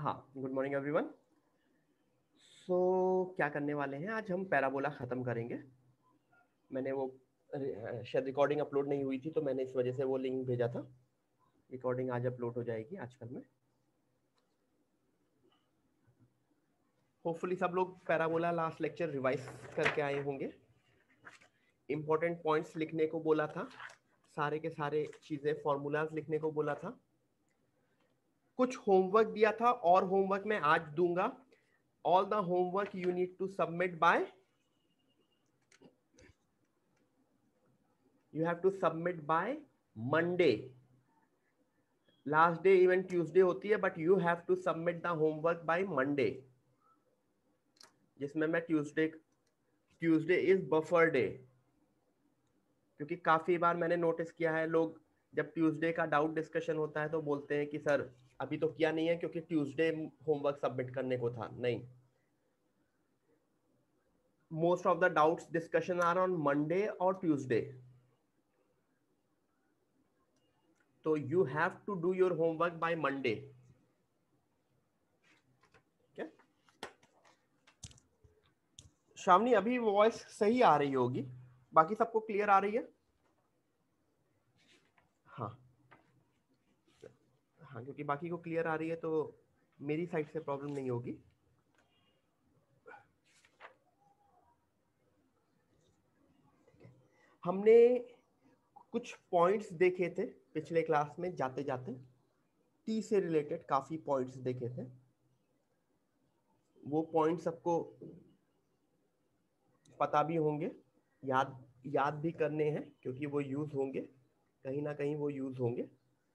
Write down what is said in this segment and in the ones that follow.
हाँ, good morning everyone. सो क्या करने वाले हैं, आज हम पैराबोला ख़त्म करेंगे। मैंने वो शायद रिकॉर्डिंग अपलोड नहीं हुई थी, तो मैंने इस वजह से वो लिंक भेजा था। रिकॉर्डिंग आज अपलोड हो जाएगी आजकल में। होपफुली सब लोग पैराबोला लास्ट लेक्चर रिवाइज करके आए होंगे। इंपॉर्टेंट पॉइंट्स लिखने को बोला था, सारे के सारे चीज़ें फॉर्मूलाज लिखने को बोला था। कुछ होमवर्क दिया था और होमवर्क मैं आज दूंगा। All the homework you need to submit by, you have to submit by Monday. Last day even Tuesday होती है, but you have to submit the homework by Monday, जिसमें मैं ट्यूसडे इज बफर डे। क्योंकि काफी बार मैंने notice किया है, लोग जब ट्यूसडे का डाउट डिस्कशन होता है तो बोलते हैं कि सर अभी तो किया नहीं है क्योंकि ट्यूसडे होमवर्क सबमिट करने को था। नहीं, most of the doubts discussion are on Monday और ट्यूसडे, तो you have to do your homework by Monday. Shamni अभी वॉइस सही आ रही होगी, बाकी सबको क्लियर आ रही है? हाँ हाँ, क्योंकि बाकी को क्लियर आ रही है तो मेरी साइड से प्रॉब्लम नहीं होगी। हमने कुछ पॉइंट्स देखे थे पिछले क्लास में, जाते जाते टी से रिलेटेड काफी पॉइंट्स देखे थे। वो पॉइंट्स सबको पता भी होंगे, याद भी करने हैं, क्योंकि वो यूज होंगे, कहीं ना कहीं वो यूज होंगे।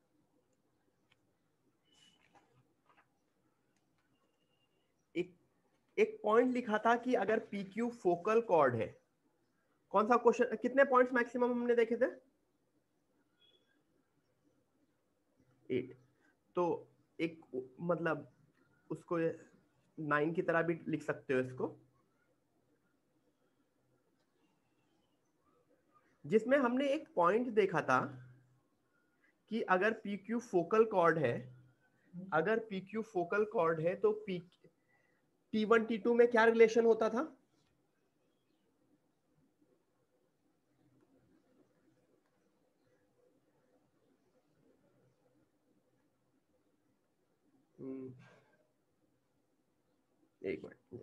एक पॉइंट लिखा था कि अगर पी क्यू फोकल कॉर्ड है, कौन सा क्वेश्चन, कितने पॉइंट्स मैक्सिमम हमने देखे थे? 8। तो एक मतलब उसको 9 की तरह भी लिख सकते हो इसको, जिसमें हमने एक पॉइंट देखा था कि अगर पी क्यू फोकल कॉर्ड है, अगर पी क्यू फोकल कॉर्ड है तो T1 T2 में क्या रिलेशन होता था? एक minute.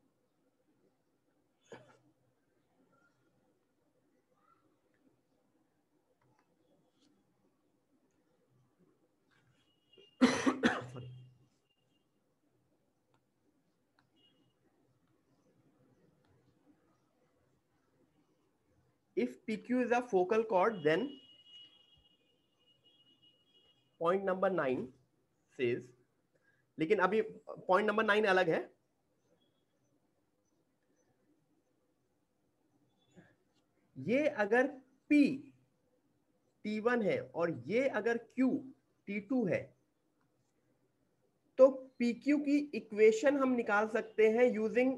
Sorry. If PQ is a focal chord, then point number 9 says, लेकिन अभी पॉइंट नंबर 9 अलग है। ये अगर P T1 है और ये अगर Q T2 है, तो PQ की इक्वेशन हम निकाल सकते हैं using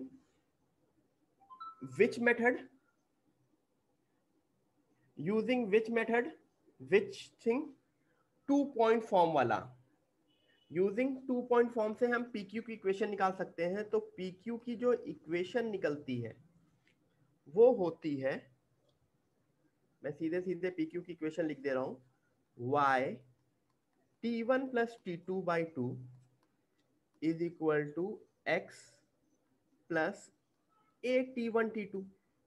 which method, using which method, which thing, 2 point form वाला। यूजिंग 2 पॉइंट फॉर्म से हम PQ की इक्वेशन निकाल सकते हैं। तो PQ की जो इक्वेशन निकलती है वो होती है, मैं सीधे सीधे PQ की इक्वेशन लिख दे रहा हूं, y T1 plus T2 by 2 is equal to x plus a T1 T2।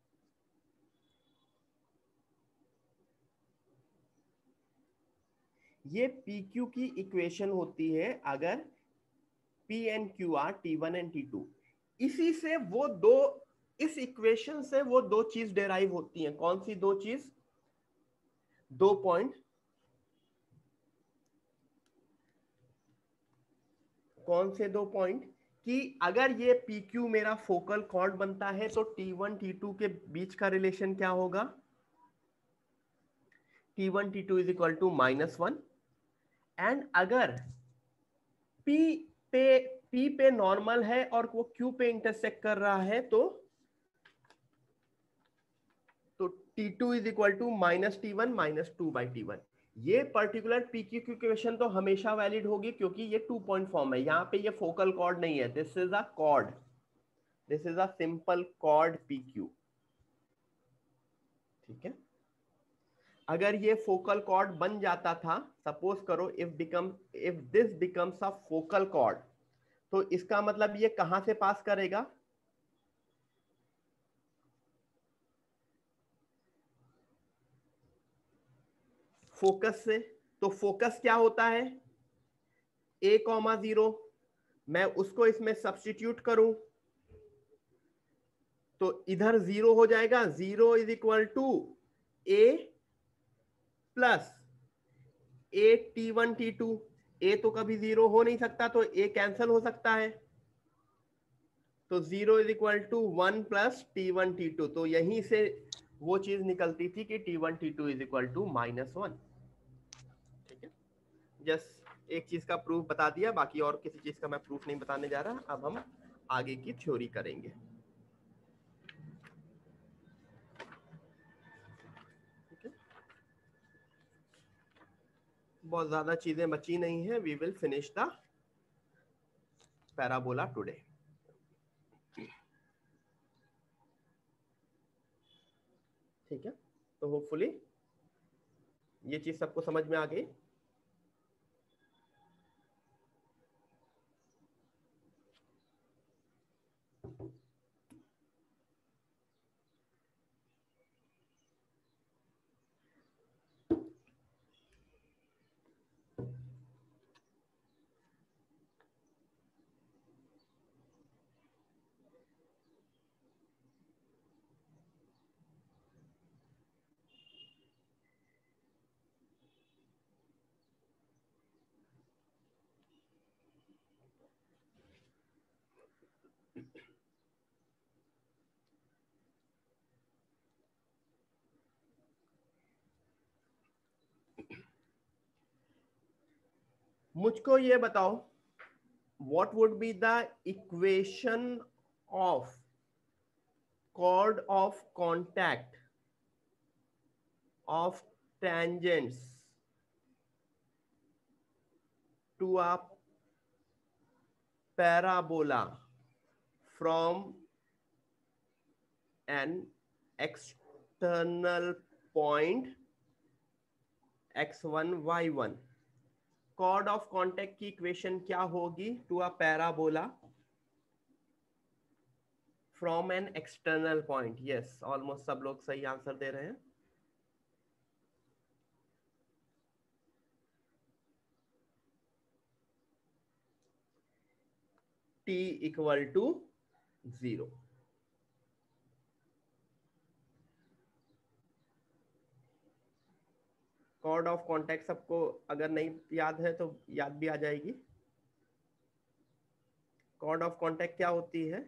ये PQ की इक्वेशन होती है अगर P and Q are T1 and T2। इसी से वो दो, इस इक्वेशन से वो दो चीज डेराइव होती हैं। कौन सी दो चीज? 2 पॉइंट, कौन से 2 पॉइंट? कि अगर ये PQ मेरा फोकल कॉर्ड बनता है तो T1 T2 के बीच का रिलेशन क्या होगा? T1 T2 is equal to -1। And अगर P पे नॉर्मल है और वो Q पे इंटरसेक्ट कर रहा है तो T2 is equal to -T1 -2 by T1। ये पर्टिकुलर पीक्यू की इक्वेशन तो हमेशा वैलिड होगी क्योंकि ये 2 पॉइंट फॉर्म है, यहाँ पे ये फोकल कॉर्ड नहीं है, this is a chord, this is a simple chord PQ. ठीक है, अगर ये फोकल कॉर्ड बन जाता था, सपोज करो if this becomes a focal chord, तो इसका मतलब ये कहां से पास करेगा, फोकस से। तो फोकस क्या होता है, a,0, मैं उसको इसमें सब्स्टिट्यूट करूं तो इधर 0 हो जाएगा, 0 is equal to a plus a T1 T2। a तो कभी 0 हो नहीं सकता तो a कैंसिल हो सकता है, तो 0 is equal to 1 plus T1 T2। तो यहीं से वो चीज निकलती थी कि T1 T2 is equal to -1। ठीक है, जस्ट एक चीज का प्रूफ बता दिया, बाकी और किसी चीज का मैं प्रूफ नहीं बताने जा रहा। अब हम आगे की थ्योरी करेंगे। ठीक है, बहुत ज्यादा चीजें बची नहीं है, we will finish the parabola today. ठीक है, तो होपफुली ये चीज सबको समझ में आ गई। मुझको ये बताओ, what would be the equation of chord of contact of tangents to a parabola from an external point x1 y1। chord of contact की इक्वेशन क्या होगी to a parabola from an external point. Yes, almost सब लोग सही answer दे रहे हैं। t equal to 0। Chord of contact सबको अगर नहीं याद है तो याद भी आ जाएगी। कॉर्ड ऑफ कॉन्टैक्ट क्या होती है,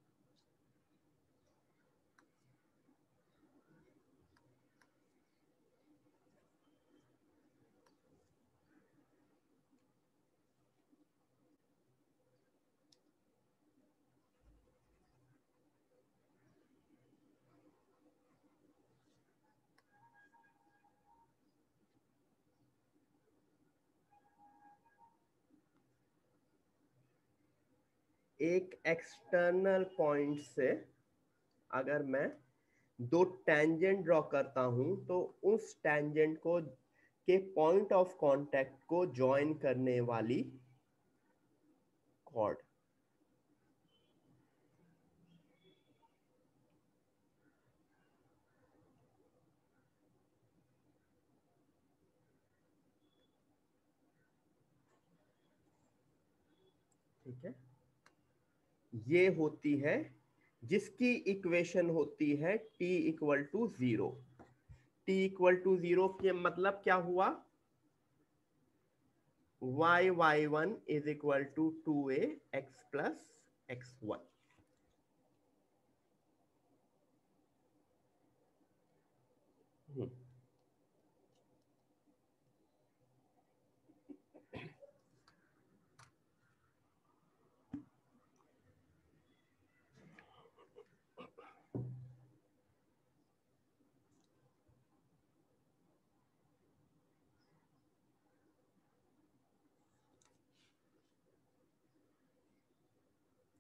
एक एक्सटर्नल पॉइंट से अगर मैं दो टेंजेंट ड्रॉ करता हूं तो उस टेंजेंट को के पॉइंट ऑफ कांटेक्ट को ज्वाइन करने वाली कॉर्ड। ठीक है, ये होती है जिसकी इक्वेशन होती है t equal to 0। t equal to 0 के मतलब क्या हुआ, y1 is equal to 2a x plus x1।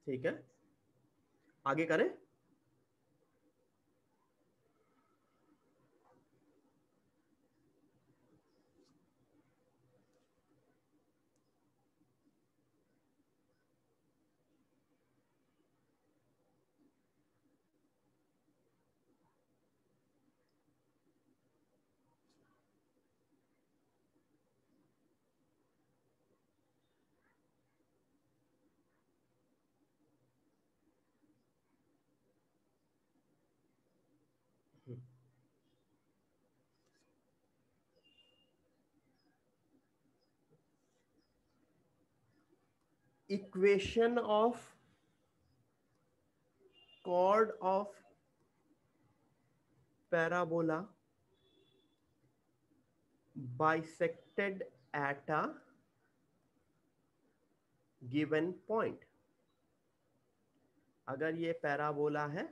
ठीक है, आगे करें। Equation of chord of parabola bisected at a given point। अगर ये पैराबोला है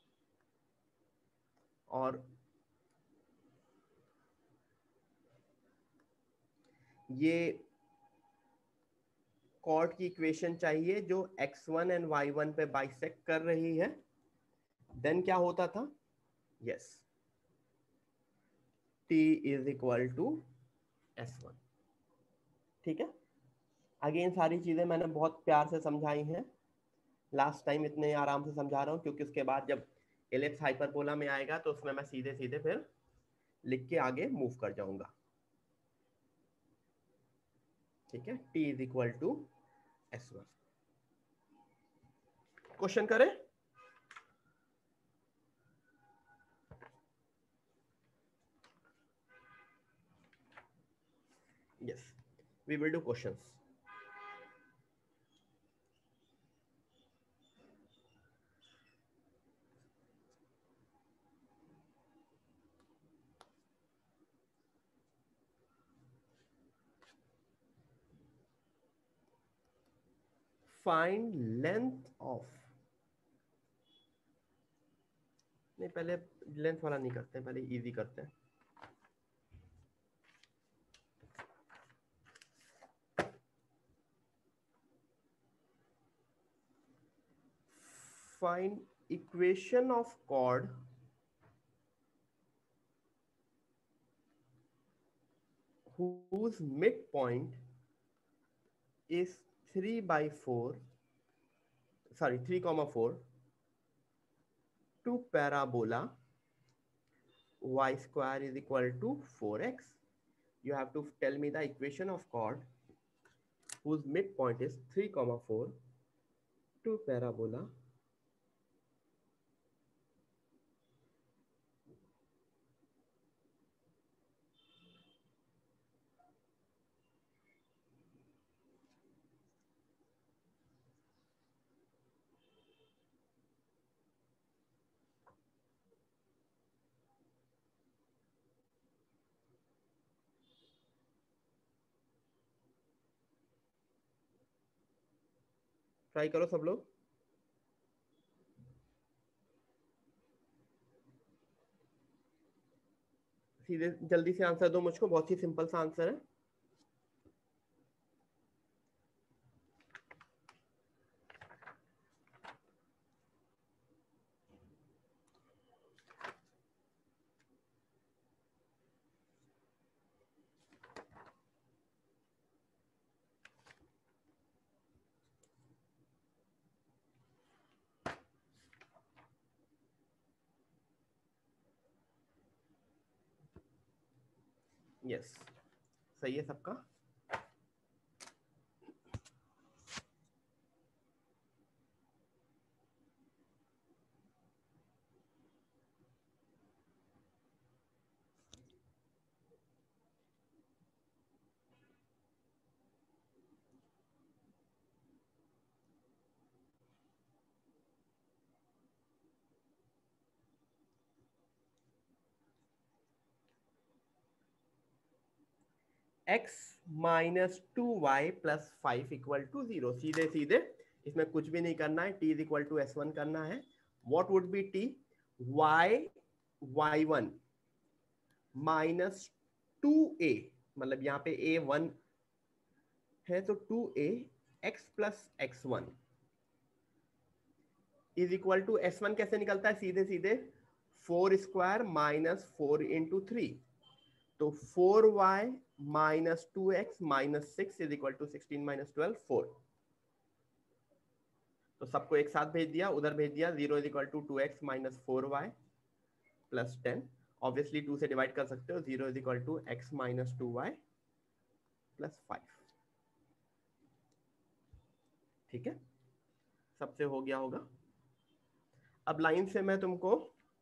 और ये कॉर्ड की इक्वेशन चाहिए जो x1 एंड y1 पे बाइसेक्ट कर रही है, देन क्या होता था? Yes, t is equal to s1। ठीक है, अगेन सारी चीजें मैंने बहुत प्यार से समझाई हैं। लास्ट टाइम इतने आराम से समझा रहा हूं क्योंकि उसके बाद जब एलिप्स हाइपरबोला में आएगा तो उसमें मैं सीधे सीधे फिर लिख के आगे मूव कर जाऊंगा। ठीक है, t is equal to s1। Question करें। Yes, we will do questions. Find length of, नहीं पहले लेंथ वाला नहीं करते हैं, पहले इजी करते हैं। Find equation of chord whose midpoint is 3/4, sorry 3,4 to parabola y square is equal to 4x। You have to tell me the equation of chord whose midpoint is 3,4 to parabola try करो सब लोग। सीधे जल्दी से answer दो मुझको, बहुत ही सिंपल सा आंसर है। यस, सही है सबका। x minus 2y plus 5 equal to 0। सीधे सीधे इसमें कुछ भी नहीं करना है, t is equal to s1 करना है। What would be t? y1 minus 2a, मतलब यहाँ पे a 1 है तो 2a x plus x1 is equal to S1 कैसे निकलता है, सीधे सीधे 4 स्क्वायर माइनस 4 इंटू 3, तो 4y minus 2x minus 6 is equal to 16 minus 12 4। तो सबको एक साथ भेज दिया, उधर भेज दिया, 0 is equal to 2x minus 4y plus 10, obviously 2 से डिवाइड कर सकते हो, 0 is equal to x minus 2y plus 5। ठीक है, सबसे हो गया होगा। अब लाइन से मैं तुमको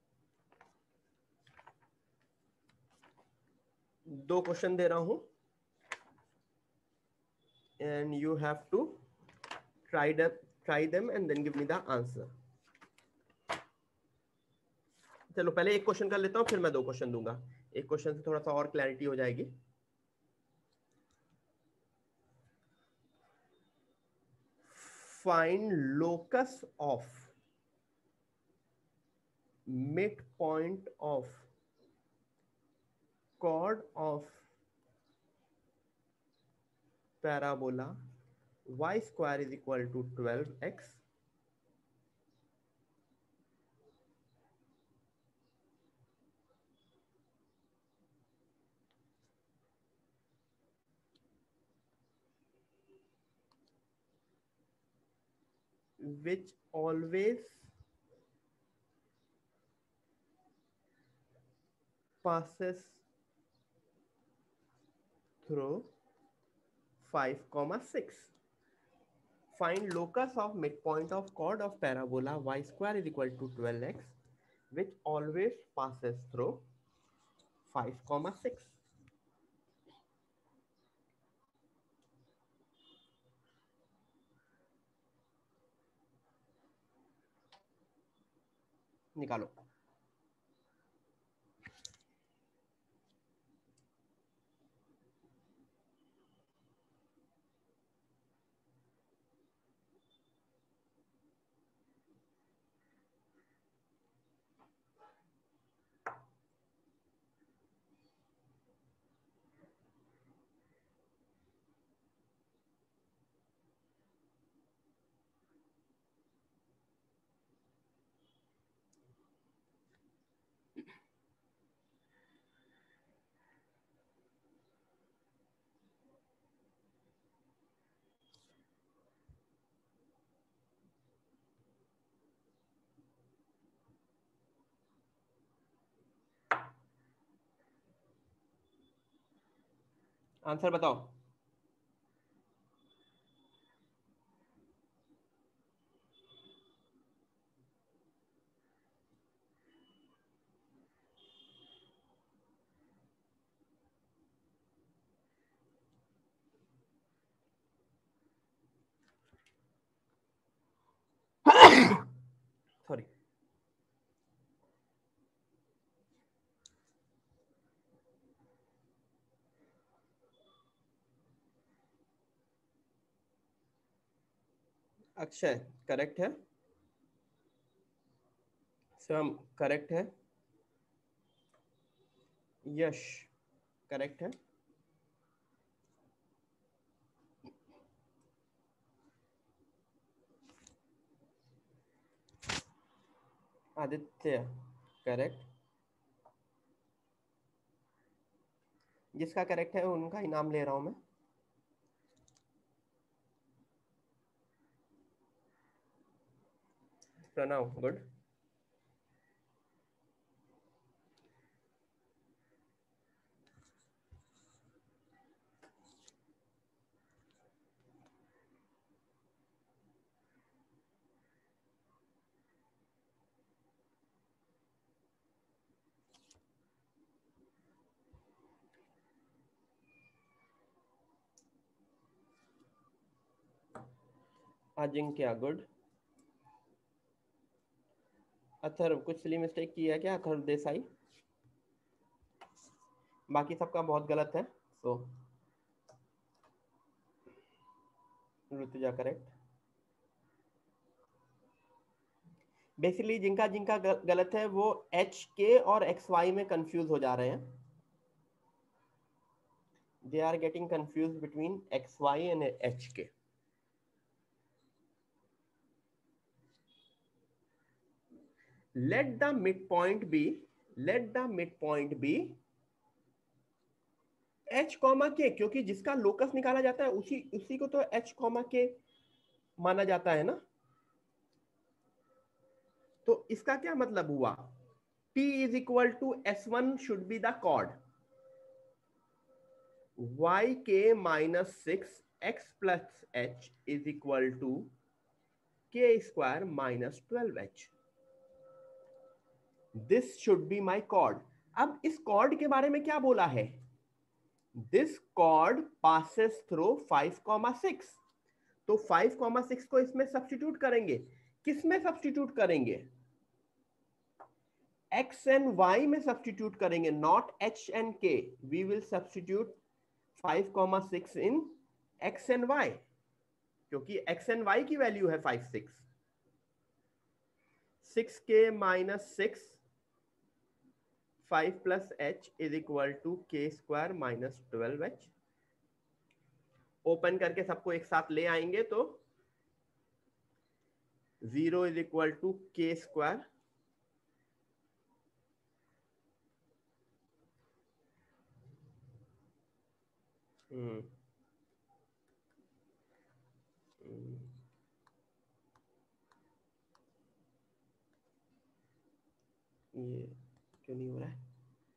2 क्वेश्चन दे रहा हूं and you have to try them and then give me the answer. चलो पहले एक क्वेश्चन कर लेता हूं, फिर मैं 2 क्वेश्चन दूंगा, एक क्वेश्चन से थोड़ा सा और क्लैरिटी हो जाएगी। Find locus of mid point of chord of parabola y square is equal to 12x which always passes through 5,6. Find locus of midpoint of chord of parabola y square is equal to 12x which always passes through 5,6. निकालो। Answer बताओ। Sorry, Akshay correct है, स्वयं correct है, यश correct है, Aditya correct, जिसका correct है उनका ही नाम ले रहा हूं मैं। प्रणव गुड, अजिंक्य गुड, अथर्व कुछ सिली मिस्टेक की है क्या अथर्व देसाई? बाकी सबका बहुत गलत है, तो ऋतुजा करेक्ट। बेसिकली जिनका जिनका गलत है वो एच के और एक्स वाई में कंफ्यूज हो जा रहे हैं, they are getting confuse between x y and h k. let the midpoint be h comma k, क्योंकि जिसका लोकस निकाला जाता है उसी उसी को तो h कॉमा के माना जाता है ना। तो इसका क्या मतलब हुआ, t is equal to s1 should be the chord, yk minus 6 x plus h is equal to k square minus 12h। This should be my chord. अब इस कॉर्ड के बारे में क्या बोला है, दिस कॉर्ड पासेस थ्रू 5,6। तो 5,6 को इसमें सब्स्टिट्यूट करेंगे, किसमें सब्स्टिट्यूट करेंगे, x एंड y में सब्स्टिट्यूट करेंगे, not h and k। We will substitute 5,6 in x and y, क्योंकि x एंड y की वैल्यू है 5 6। 6k minus 6 5 plus h is equal to k square minus 12h। Open करके सबको एक साथ ले आएंगे तो 0 is equal to k square ये क्यों नहीं हो रहा है,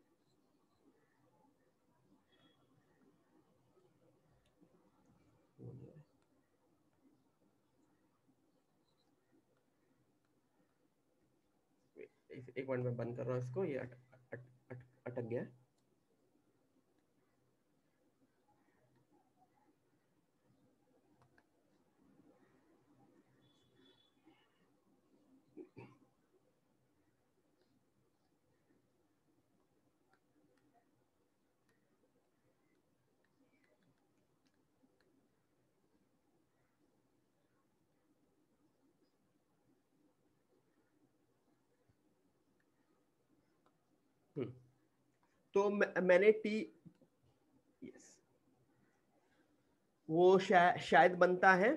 एक मिनट में बंद कर रहा हूँ इसको, ये अटक गया। तो मैंने टी, यस, वो शायद बनता है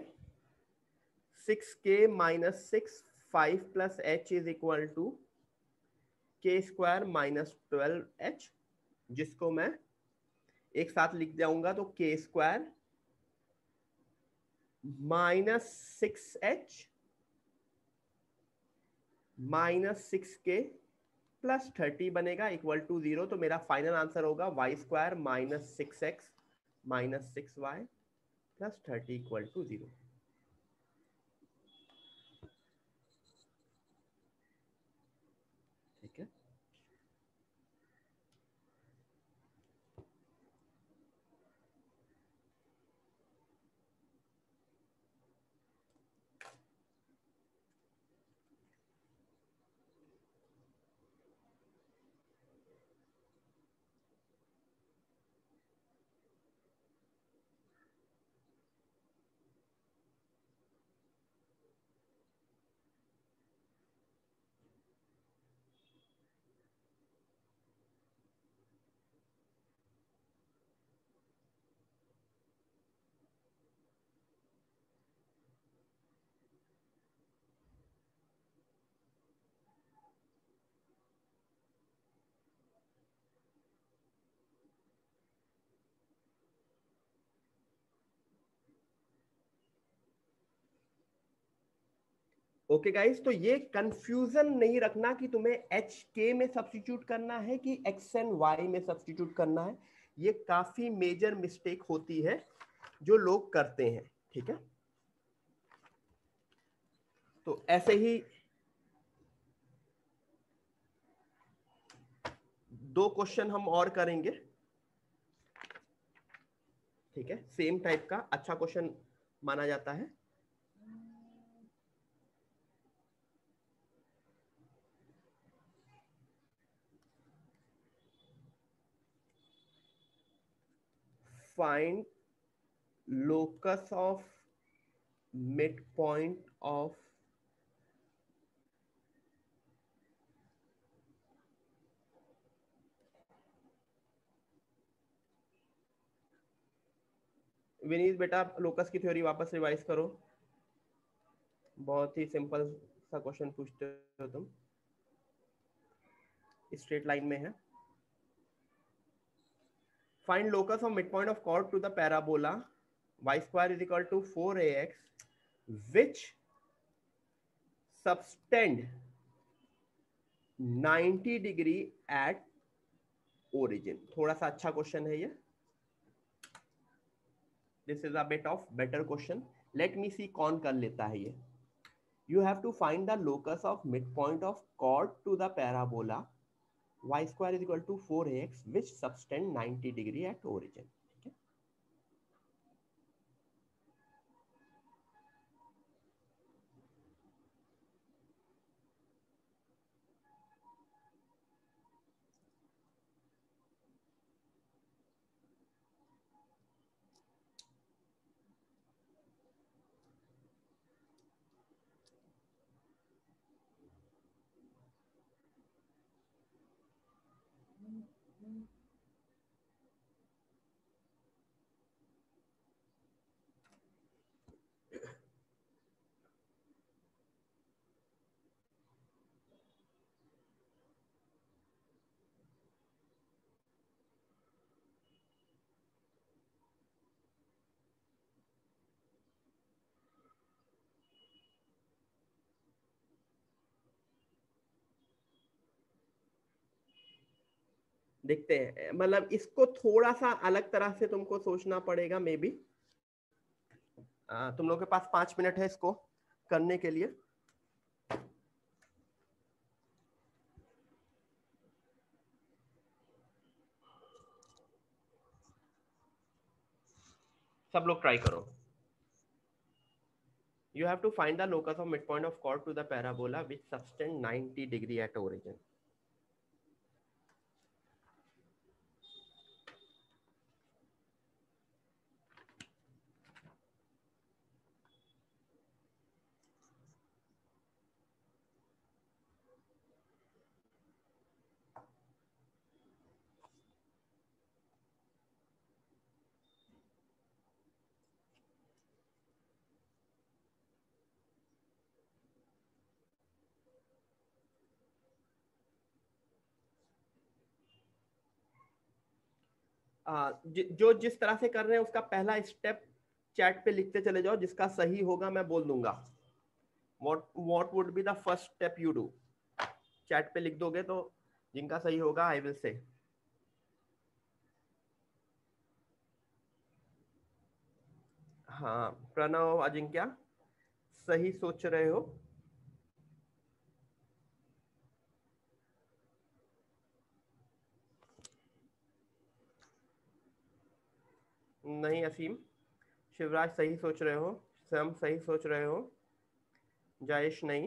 6k minus 6 5 plus h is equal to k square minus 12h, जिसको मैं एक साथ लिख जाऊंगा तो k square minus 6h minus 6k plus 30 बनेगा इक्वल टू 0। तो मेरा फाइनल आंसर होगा y square minus 6x minus 6y plus 30 equal to 0। ठीक है, ओके गाइस, तो ये कंफ्यूजन नहीं रखना कि तुम्हें एच के में सब्स्टिट्यूट करना है कि एक्स एंड वाई में सब्स्टिट्यूट करना है। ये काफी मेजर मिस्टेक होती है जो लोग करते हैं। ठीक है, तो ऐसे ही 2 क्वेश्चन हम और करेंगे। ठीक है, सेम टाइप का अच्छा क्वेश्चन माना जाता है। Find locus of midpoint of Vineet बेटा, लोकस की थ्योरी वापस रिवाइज करो। बहुत ही सिंपल सा क्वेश्चन पूछते हो तुम। स्ट्रेट लाइन में है। Find locus of mid point of chord to the parabola y square is equal to 4ax which subtend 90 degree at origin. थोड़ा सा अच्छा क्वेश्चन है ये। This is a bit of better question. Let me see कौन कर लेता है ये। You have to find the locus of midpoint of chord to the parabola y square is equal to 4ax which subtend 90 degree at origin. ठीक है। देखते हैं, मतलब इसको थोड़ा सा अलग तरह से तुमको सोचना पड़ेगा मे बी। तुम लोग के पास 5 मिनट है इसको करने के लिए। सब लोग ट्राई करो। You have to find the locus of midpoint of chord to the parabola which subtend 90 degree at origin. जो जिस तरह से कर रहे हैं उसका पहला स्टेप चैट पे लिखते चले जाओ, जिसका सही होगा मैं बोल दूंगा। What would be the first step you do. Chat पे लिख दोगे तो जिनका सही होगा आई विल से। हाँ प्रणव अजिंक्य सही सोच रहे हो। नहीं असीम। शिवराज सही सोच रहे हो। सम सही सोच रहे हो। जयेश नहीं।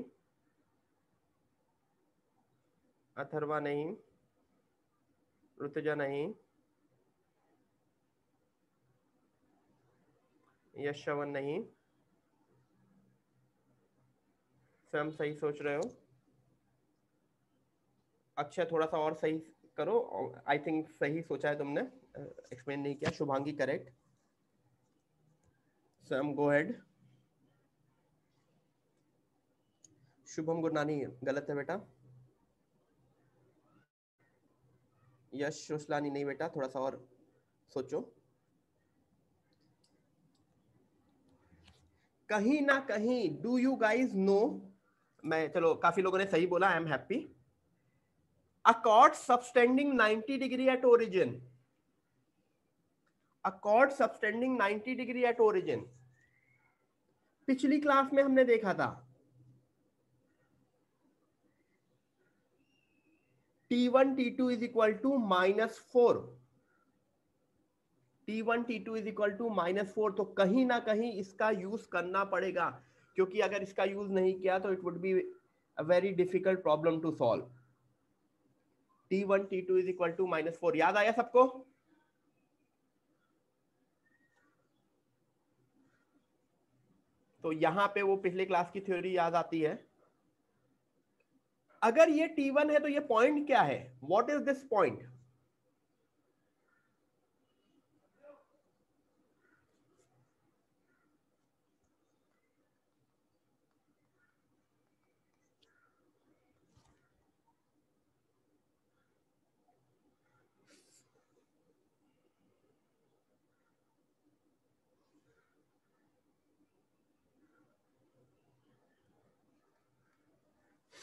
अथर्वा नहीं। ऋतुजा नहीं। यशवन नहीं। स्वयं सही सोच रहे हो। अच्छा थोड़ा सा और सही करो। आई थिंक सही सोचा है तुमने, एक्सप्लेन नहीं किया। Shubhangi correct. Swayam go head. Shubham Gurnani गलत है बेटा। यश शुसलानी नहीं बेटा, थोड़ा सा और सोचो। कहीं ना कहीं डू यू गाइज नो, मैं चलो काफी लोगों ने सही बोला, I am happy. A chord subtending 90 degree at origin. A chord subtending 90 degree at origin. पिछली क्लास में हमने देखा था T1 T2 is equal to -4। T1 T2 is equal to -4। तो कहीं ना कहीं इसका यूज करना पड़ेगा, क्योंकि अगर इसका यूज नहीं किया तो it would be a very difficult problem to solve. T1 T2 is equal to -4। याद आया सबको। तो यहां पे वो पिछले क्लास की थ्योरी याद आती है। अगर ये T1 है तो ये पॉइंट क्या है, what is this point.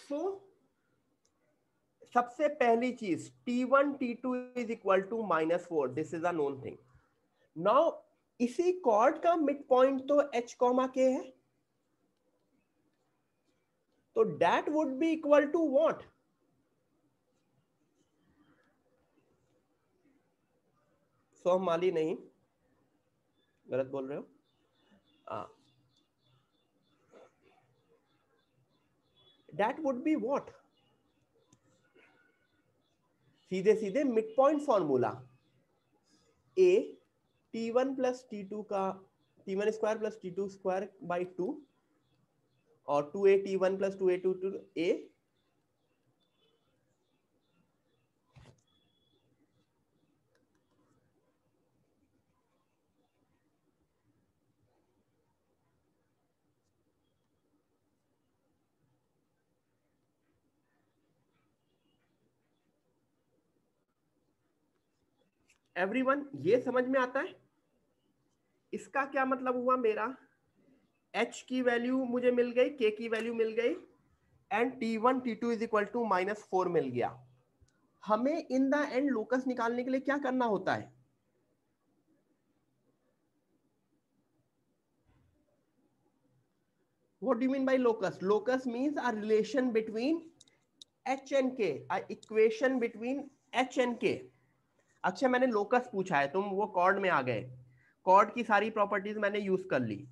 So सबसे पहली चीज T1 T2 is equal to -4, this is a known thing. Now इसी कॉर्ड का मिड पॉइंट तो h कॉमा k है, तो that would be equal to what? सोहमाली नहीं, गलत बोल रहे हो. That would be what? सीधे सीधे mid point formula, a T1 plus T2 का T1 square plus T2 square by 2 और 2a T1 plus 2a T2 a. Everyone ये समझ में आता है? इसका क्या मतलब हुआ? मेरा h की वैल्यू मुझे मिल गई, k की वैल्यू मिल गई and T1 T2 is equal to -4 मिल गया. हमें इन द एंड लोकस निकालने के लिए क्या करना होता है? What do you mean by locus? Locus means a relation between h and k, a equation between h and k. अच्छा, मैंने लोकस पूछा है, तुम वो कॉर्ड में आ गए, कॉर्ड की सारी प्रॉपर्टीज मैंने यूज कर ली.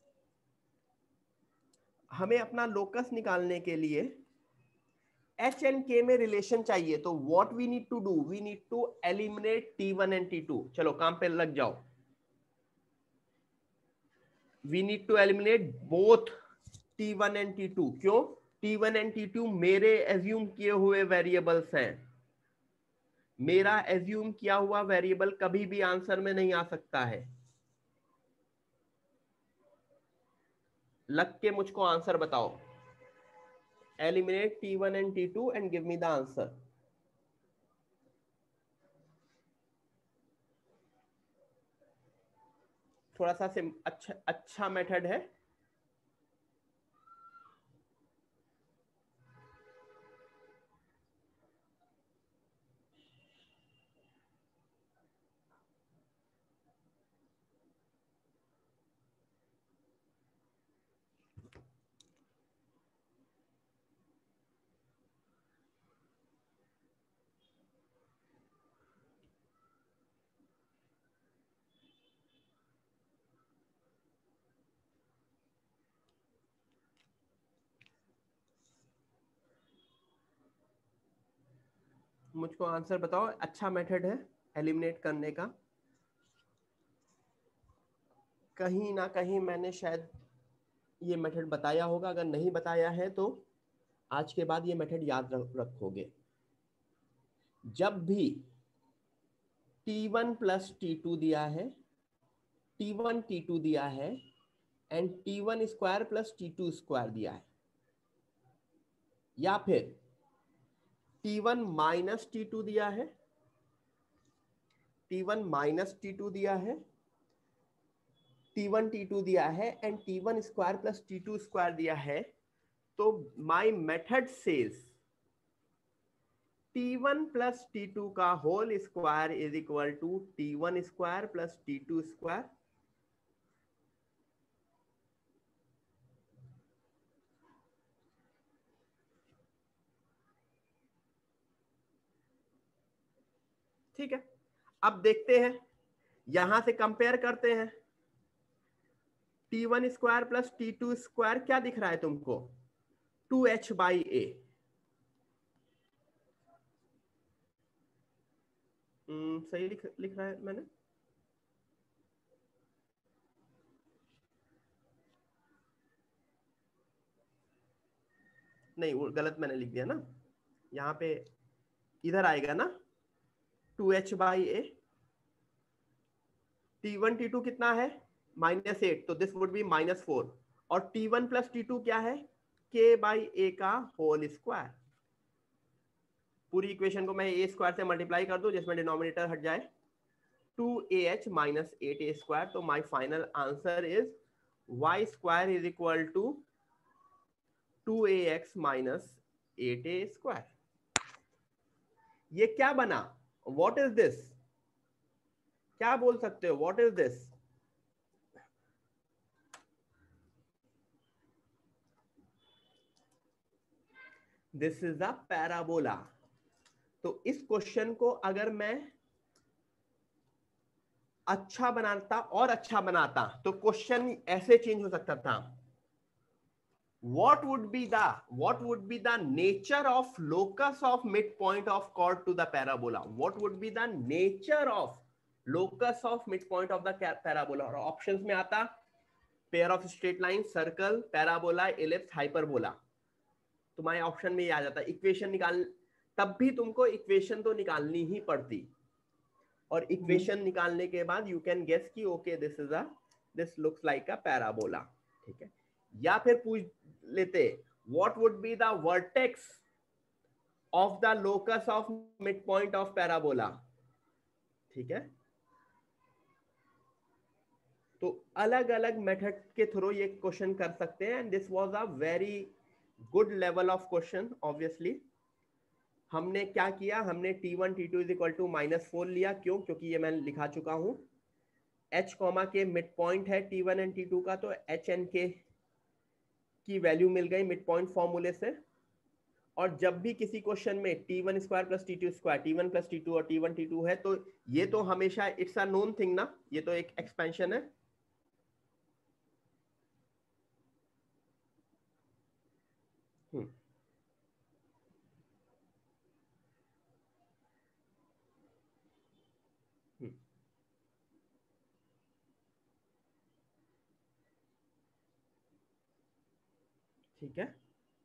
हमें अपना लोकस निकालने के लिए h and k में रिलेशन चाहिए, तो what we need to do? We need to eliminate T1 and T2. चलो काम पे लग जाओ. We need to eliminate both T1 and T2. क्यों? T1 एंड T2 मेरे एज्यूम किए हुए वेरिएबल्स हैं. मेरा एज्यूम किया हुआ वेरिएबल कभी भी आंसर में नहीं आ सकता है. लग के मुझको आंसर बताओ. Eliminate T1 and T2 and give me the answer. थोड़ा सा अच्छा मेथड है. मुझको आंसर बताओ. अच्छा मेथड है एलिमिनेट करने का. कहीं ना कहीं मैंने शायद ये मेथड बताया होगा. अगर नहीं बताया है तो आज के बाद ये मेथड याद रखोगे. जब भी T1 प्लस T2 दिया है, T1 T2 दिया है and T1 square plus T2 square दिया है, या फिर T1 माइनस T2 दिया है, T1 माइनस T2 दिया है, T1 T2 दिया है and T1 square plus T2 square दिया है, तो my method says T1 plus T2 का whole square is equal to T1 square plus T2 square. ठीक है, अब देखते हैं, यहां से कंपेयर करते हैं. T1 square plus T2 square क्या दिख रहा है तुमको? 2h by a. सही लिख रहा है मैंने? नहीं, वो गलत मैंने लिख दिया ना. यहाँ पे इधर आएगा ना 2h by a. T1 T2 कितना है? -8, तो दिस वुड बी -4. और T1 प्लस T2 क्या है? k बाई a का होल स्क्वायर. पूरी इक्वेशन को मैं a स्क्वायर से मल्टीप्लाई कर दूं जिसमें डिनोमिनेटर हट जाए. 2ah minus 8a square. तो my final answer is y square is equal to 2ax minus 8a²। ये क्या बना? What is this? क्या बोल सकते हो? What is this? This is a parabola. तो इस क्वेश्चन को अगर मैं अच्छा बनाता और अच्छा बनाता तो क्वेश्चन ऐसे चेंज हो सकता था। what would be the nature of locus of midpoint of chord to the parabola? What would be the nature of locus of midpoint of the parabola? और ऑप्शंस में आता pair of straight line, circle, parabola, ellipse, hyperbola. तुम्हारे option में ये आ जाता। Equation निकाल, तब भी तुमको इक्वेशन तो निकालनी ही पड़ती, और इक्वेशन निकालने के बाद यू कैन गेस कि okay this looks like a parabola. ठीक है, या फिर पूछ लेते what would be the vertex of the locus of mid point of parabola. ठीक है, तो अलग अलग मेथड के थ्रू ये क्वेश्चन कर सकते हैं, and this was a very good level of question. Obviously हमने क्या किया, हमने t1 t2 is equal to -4 लिया। क्यों? क्योंकि ये मैं लिखा चुका हूं। h comma k mid point है t1 एंड t2 का, तो h एन के की वैल्यू मिल गई मिड पॉइंट फॉर्मूले से। और जब भी किसी क्वेश्चन में t1² plus t2², t1 plus t2 और t1 t2 है, तो ये तो हमेशा इट्स अ नोन थिंग ना, ये तो एक एक्सपेंशन है। ठीक है,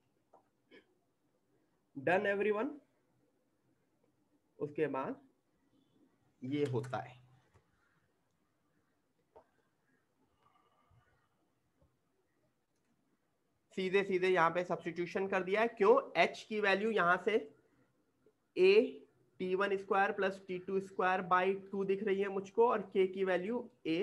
डन एवरीवन। उसके बाद ये होता है, सीधे सीधे यहां पे सब्स्टिट्यूशन कर दिया है। क्यों? h की वैल्यू यहां से a t1² plus t2² by 2 दिख रही है मुझको, और k की वैल्यू a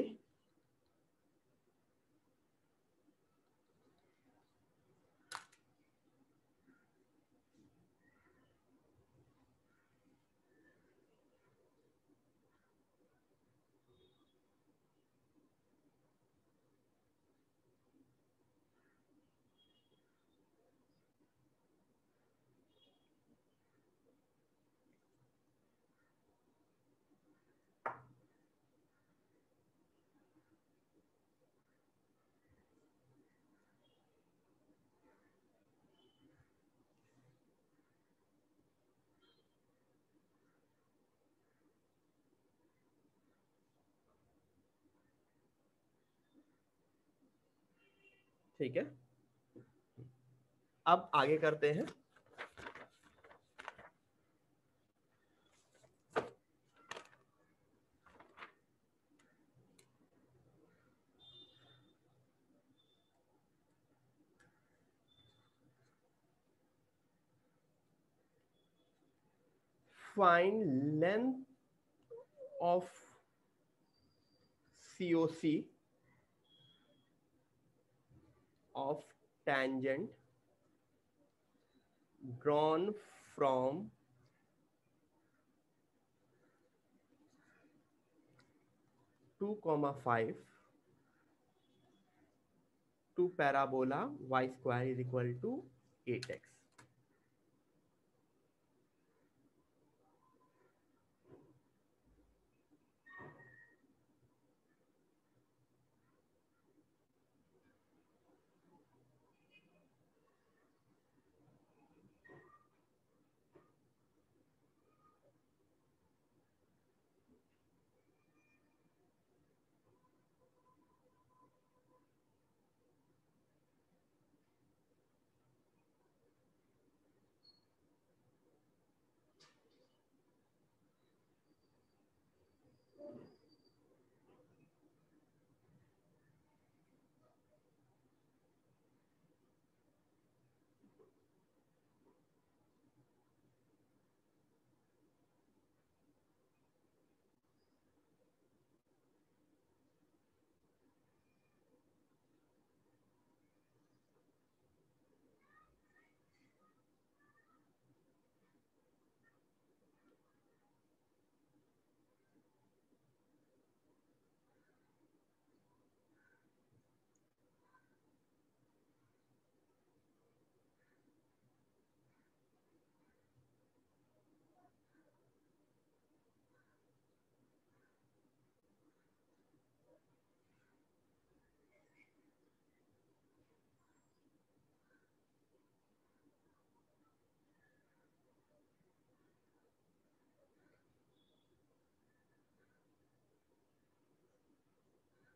ठीक है, अब आगे करते हैं। Find length of COC of tangent drawn from 2,5 to parabola y² is equal to 8x।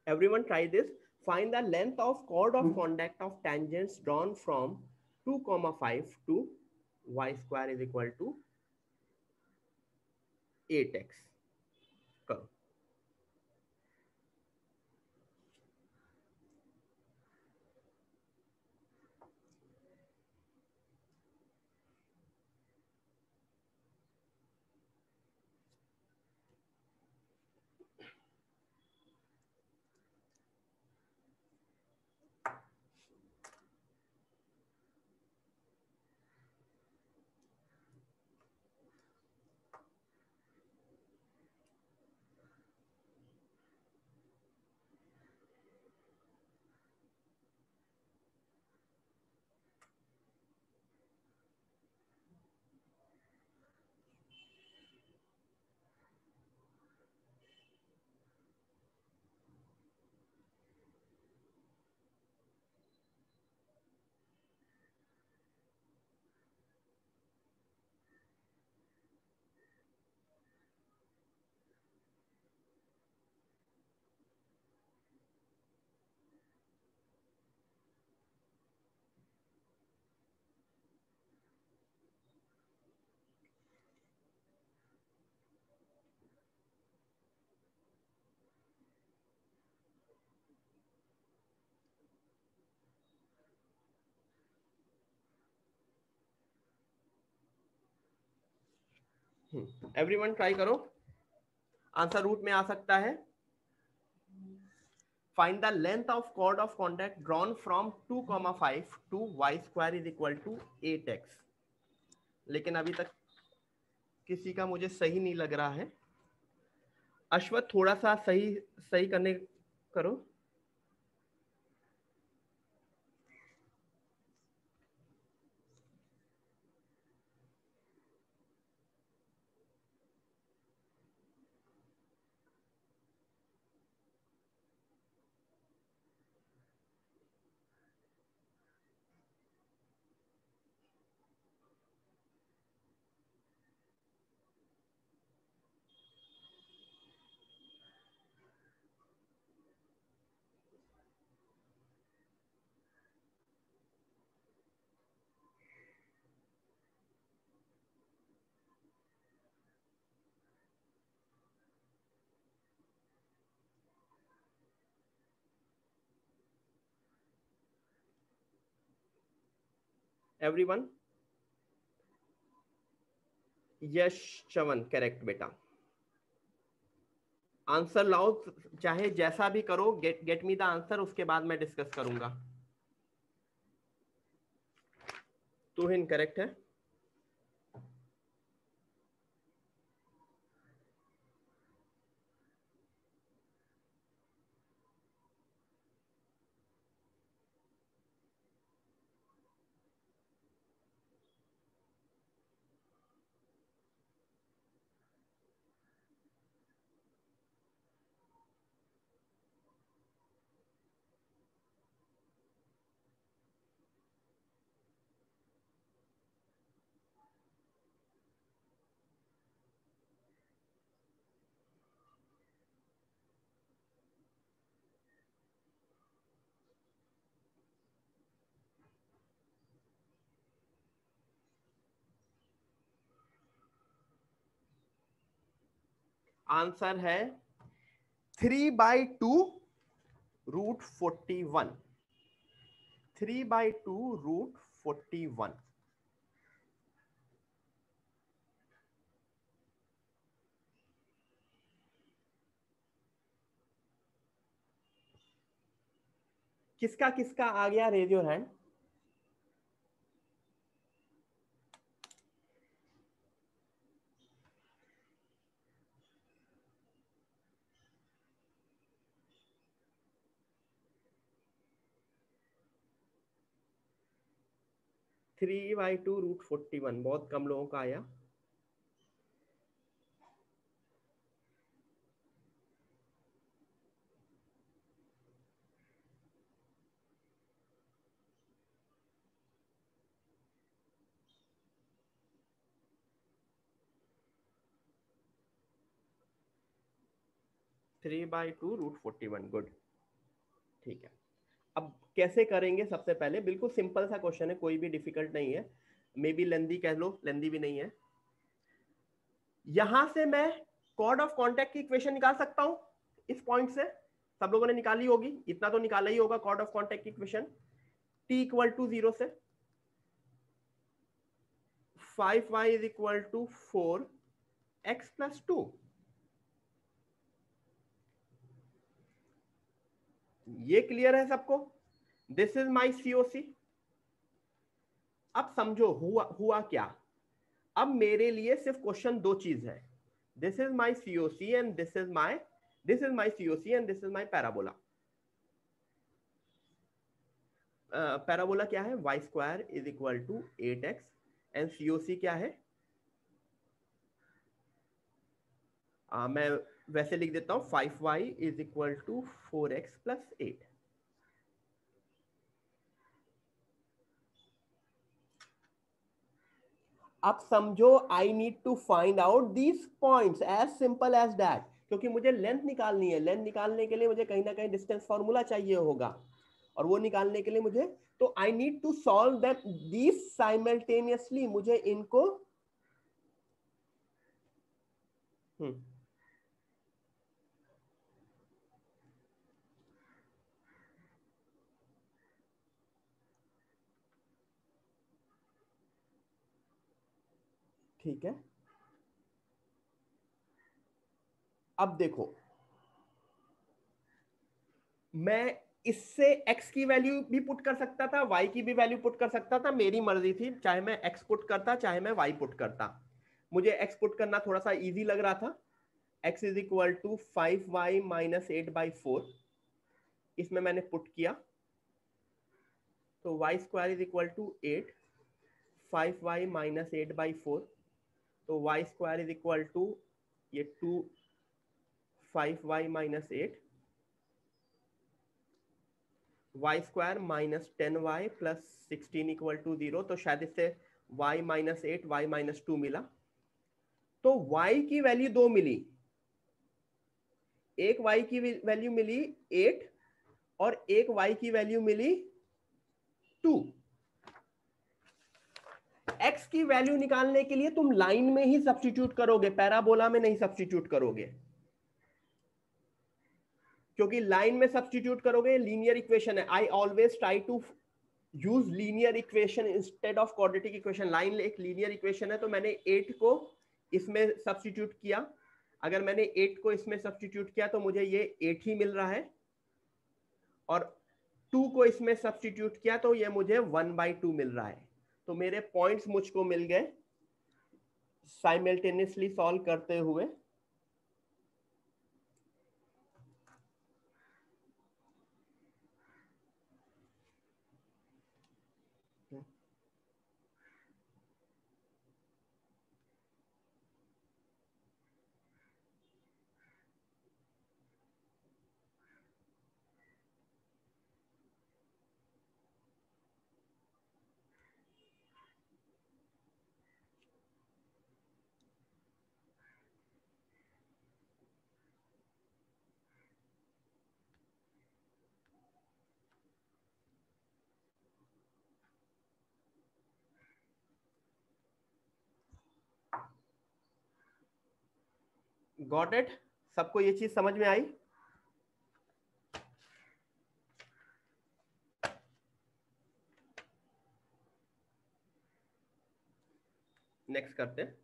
Everyone try this. Find the length of chord of contact of tangents drawn from 2 comma 5 to y square is equal to 8x. करो. Everyone try करो. Answer root में आ सकता है. Find the length of chord of contact drawn from 2 comma 5 to y square is equal to 8x. लेकिन अभी तक किसी का मुझे सही नहीं लग रहा है. अश्वथ थोड़ा सा सही सही करने करो. एवरीवन. यश चवन करेक्ट बेटा. आंसर लाओ. चाहे जैसा भी करो. Get me the answer. उसके बाद मैं डिस्कस करूंगा. तुहिन करेक्ट है. आंसर है 3/2 रूट 41. 3/2 रूट 41. किसका किसका आ गया? Raise your hand. Three by two root 41. बहुत कम लोगों का आया. Three by two root 41. Good. ठीक है, अब कैसे करेंगे? सबसे पहले बिल्कुल सिंपल सा क्वेश्चन है, कोई भी डिफिकल्ट नहीं है, मे बी लेंदी कह लो, लेंदी भी नहीं है। यहां से मैं कॉर्ड ऑफ कॉन्टैक्ट की इक्वेशन निकाल सकता हूं इस पॉइंट से, सब लोगों ने निकाली होगी, इतना तो निकाला ही होगा कॉर्ड ऑफ कॉन्टैक्ट की इक्वेशन, t इक्वल टू 0 से 5y is equal to 4x plus 2। ये क्लियर है सबको? This is my COC. अब समझो हुआ क्या। अब मेरे लिए सिर्फ क्वेश्चन दो चीज है, this is my COC and this is my COC and this is my parabola. Parabola क्या है? Y square is equal to 8x and COC क्या है? मैं वैसे लिख देता हूं 5y is equal to 4x plus 8। अब समझो I need to find out these points, as simple as that, क्योंकि मुझे लेंथ निकालनी है, लेंथ निकालने के लिए मुझे कहीं ना कहीं डिस्टेंस फॉर्मूला चाहिए होगा, और वो निकालने के लिए मुझे, तो I need to solve that these simultaneously, मुझे इनको ठीक है। अब देखो, मैं इससे x की वैल्यू भी पुट कर सकता था, y की भी वैल्यू पुट कर सकता था, मेरी मर्जी थी, चाहे मैं x पुट करता चाहे मैं y पुट करता। मुझे x पुट करना थोड़ा सा इजी लग रहा था। x is equal to 5y minus 8/4, इसमें मैंने पुट किया तो y square is equal to 8, 5y minus 8/4, तो y square is equal to ये 2 5y minus 8, y square minus 10y plus 16 equal to 0, तो शायद इससे y माइनस 8 y माइनस 2 मिला, तो y की वैल्यू 2 मिली, एक y की वैल्यू मिली 8 और एक y की वैल्यू मिली 2। x की वैल्यू निकालने के लिए तुम लाइन में ही सब्स्टिट्यूट करोगे, पैराबोला में नहीं सब्स्टिट्यूट करोगे, क्योंकि लाइन में सब्स्टिट्यूट करोगे लीनियर इक्वेशन है। I always try to use linear equation instead of quadratic equation. Line एक लीनियर इक्वेशन है, तो मैंने 8 को इसमें सब्स्टिट्यूट किया, अगर मैंने 8 को इसमें सब्स्टिट्यूट किया तो मुझे ये 8 ही मिल रहा है, और 2 को इसमें सब्स्टिट्यूट किया तो ये मुझे 1/2 मिल रहा है। तो मेरे पॉइंट्स मुझको मिल गए साइमल्टेनियसली सॉल्व करते हुए। Got it? सबको ये चीज समझ में आई? नेक्स्ट करते हैं।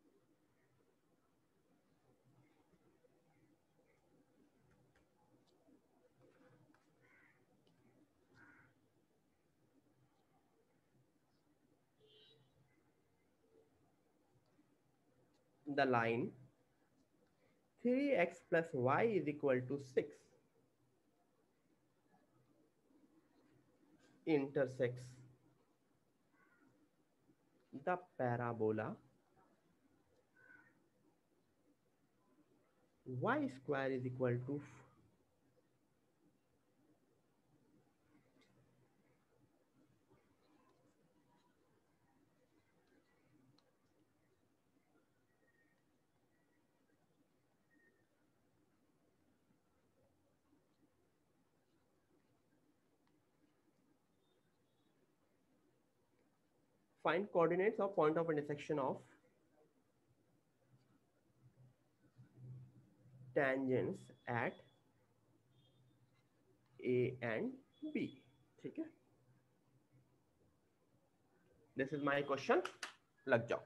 The line 3x plus y is equal to 6 intersects the parabola y square is equal to find coordinates of point of intersection of tangents at A and B. ठीक है, दिस इज माय क्वेश्चन, लग जाओ।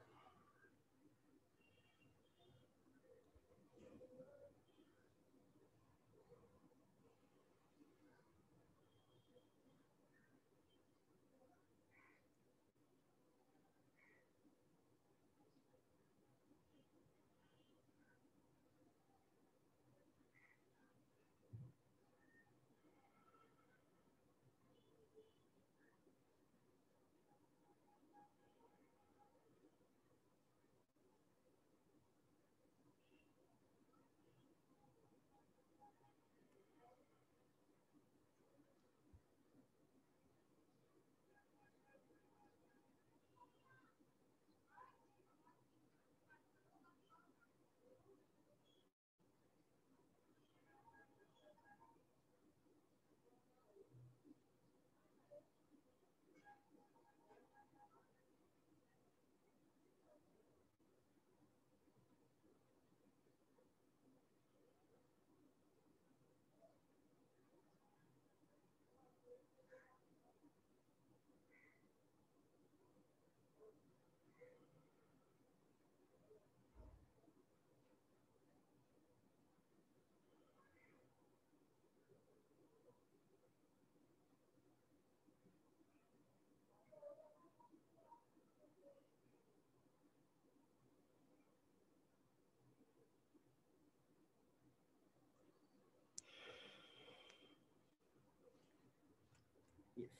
Yes.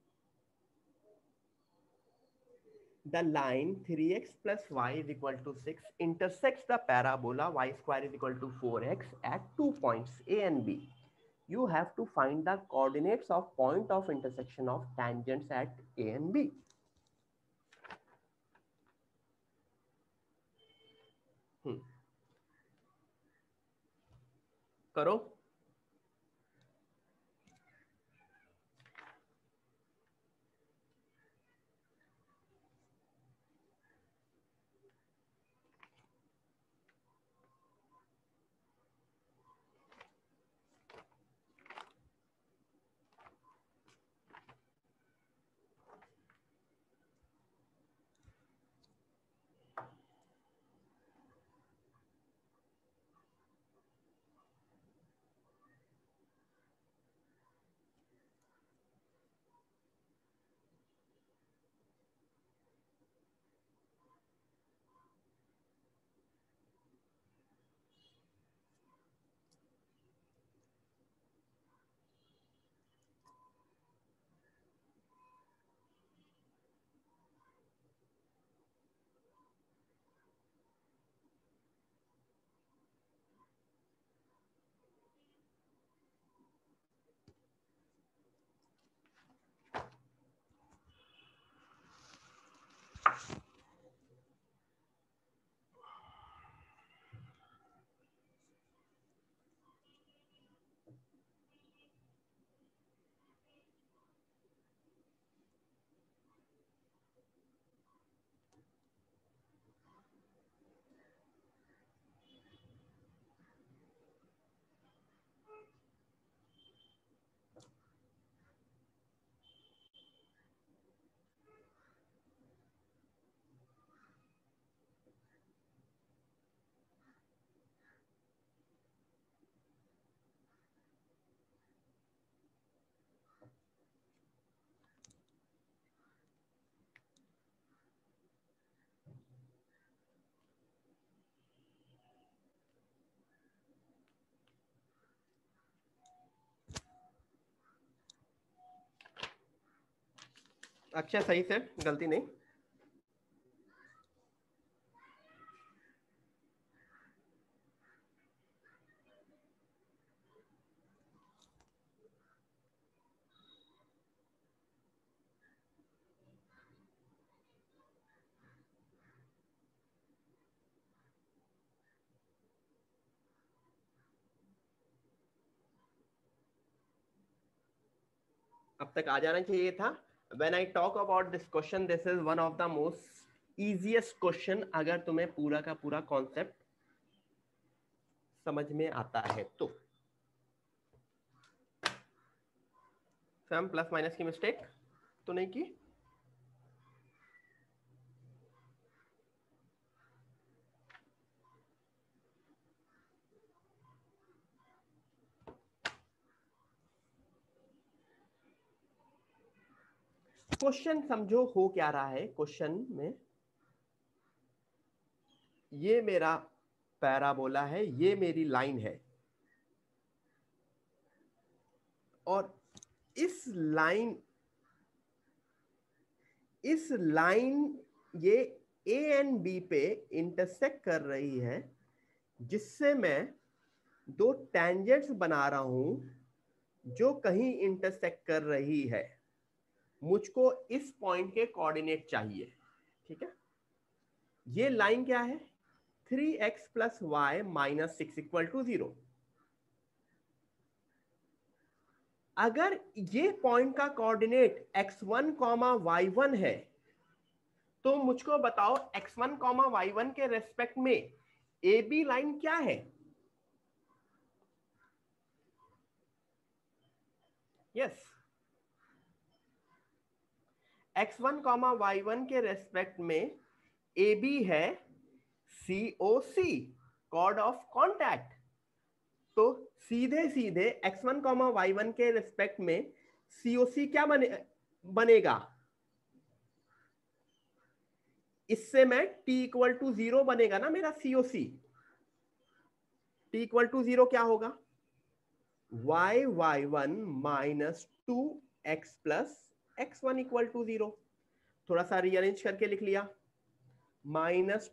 The line 3x plus y is equal to 6 intersects the parabola y square is equal to 4x at 2 points A and B. You have to find the coordinates of point of intersection of tangents at A and B. करो। अच्छा, सही से, गलती नहीं। अब तक आ जाना चाहिए था, When I talk about this question, this is one of the most easiest question अगर तुम्हें पूरा का पूरा कॉन्सेप्ट समझ में आता है तो। हम प्लस माइनस की मिस्टेक तो नहीं की? क्वेश्चन समझो हो क्या रहा है। क्वेश्चन में ये मेरा पैराबोला है, ये मेरी लाइन है, और इस लाइन ये ए एंड बी पे इंटरसेक्ट कर रही है, जिससे मैं दो टेंजेंट्स बना रहा हूं जो कहीं इंटरसेक्ट कर रही है। मुझको इस पॉइंट के कोऑर्डिनेट चाहिए, ठीक है। ये लाइन क्या है? 3x plus y minus 6 equal to 0। अगर ये पॉइंट का कोऑर्डिनेट x1 कॉमा y1 है, तो मुझको बताओ x1 कॉमा y1 के रेस्पेक्ट में ए बी लाइन क्या है? यस, x1 कॉमा y1 के रेस्पेक्ट में ए बी है COC, कॉर्ड ऑफ कॉन्टैक्ट। तो सीधे सीधे x1 कॉमा y1 के रिस्पेक्ट में COC क्या बनेगा? इससे मैं t इक्वल टू 0 बनेगा ना मेरा COC। t इक्वल टू 0 क्या होगा? y1 minus 2x plus x1 equal to 0। थोड़ा सा रीअरेंज करके लिख लिया, minus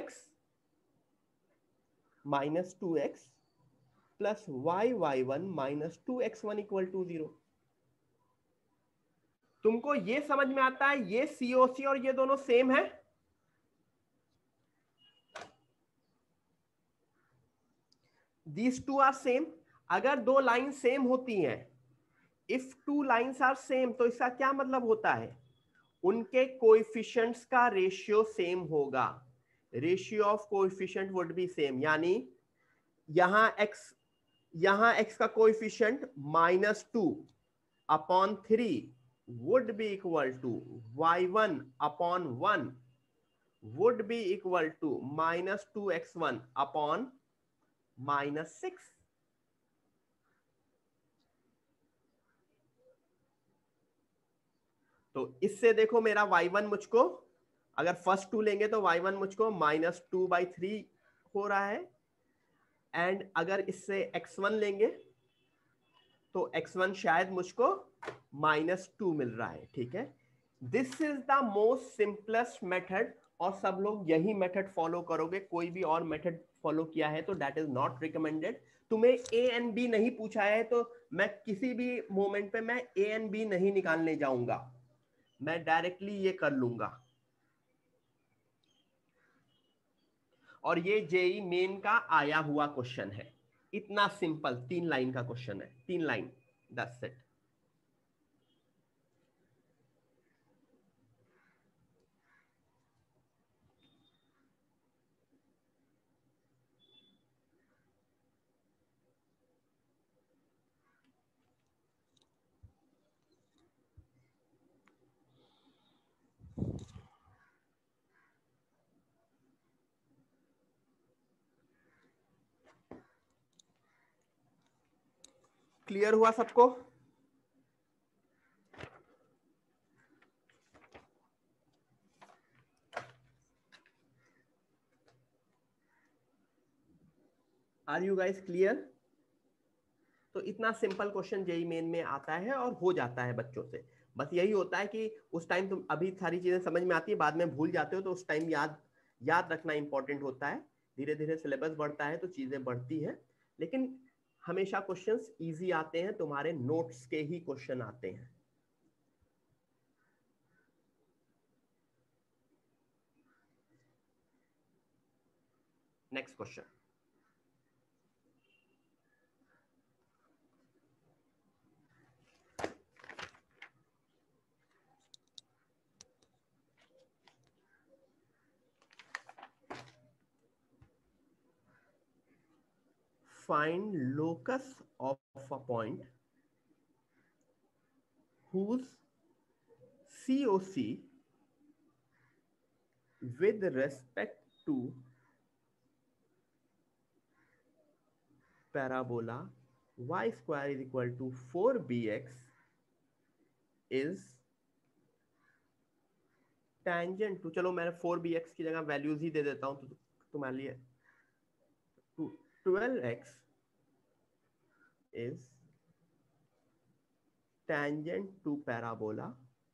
2x plus y1 minus 2x1 equal to 0। तुमको ये समझ में आता है ये COC और ये दोनों सेम है? These two are same। अगर दो लाइन सेम होती हैं, if two lines are same, तो इसका क्या मतलब होता है? उनके कोएफिशिएंट्स का रेशियो सेम होगा। Ratio of coefficient would be same, यानी यहां x का coefficient -2 upon 3 would be equal to y1 upon 1 would be equal to -2x1 upon -6। तो इससे देखो मेरा y1 मुझको, अगर फर्स्ट टू लेंगे तो y1 मुझको -2/3 हो रहा है, एंड अगर इससे x1 लेंगे तो x1 शायद मुझको -2 मिल रहा है, ठीक है। This is the most simplest method, और सब लोग यही मेथड फॉलो करोगे। कोई भी और मेथड फॉलो किया है तो दैट इज नॉट रिकमेंडेड। तुम्हें ए एंड बी नहीं पूछा है तो मैं किसी भी मोमेंट पे मैं ए एंड बी नहीं निकालने जाऊंगा, मैं डायरेक्टली ये कर लूंगा। और ये जेई मेन का आया हुआ क्वेश्चन है, इतना सिंपल 3 लाइन का क्वेश्चन है, 3 लाइन, दैट्स इट। क्लियर हुआ सबको? Are you guys clear? तो इतना सिंपल क्वेश्चन जेई मेन में आता है और हो जाता है बच्चों से। बस यही होता है कि उस टाइम तुम अभी सारी चीजें समझ में आती है, बाद में भूल जाते हो, तो उस टाइम याद रखना इंपॉर्टेंट होता है। धीरे धीरे सिलेबस बढ़ता है तो चीजें बढ़ती हैं, लेकिन हमेशा क्वेश्चंस इजी आते हैं, तुम्हारे नोट्स के ही क्वेश्चन आते हैं। Next question. find locus of a point whose COC with respect to parabola y square is equal to 4bx is tangent to, चलो मैं 4bx की जगह वैल्यूज ही दे देता हूं तो तुम्हारे लिए 12x is tangent to parabola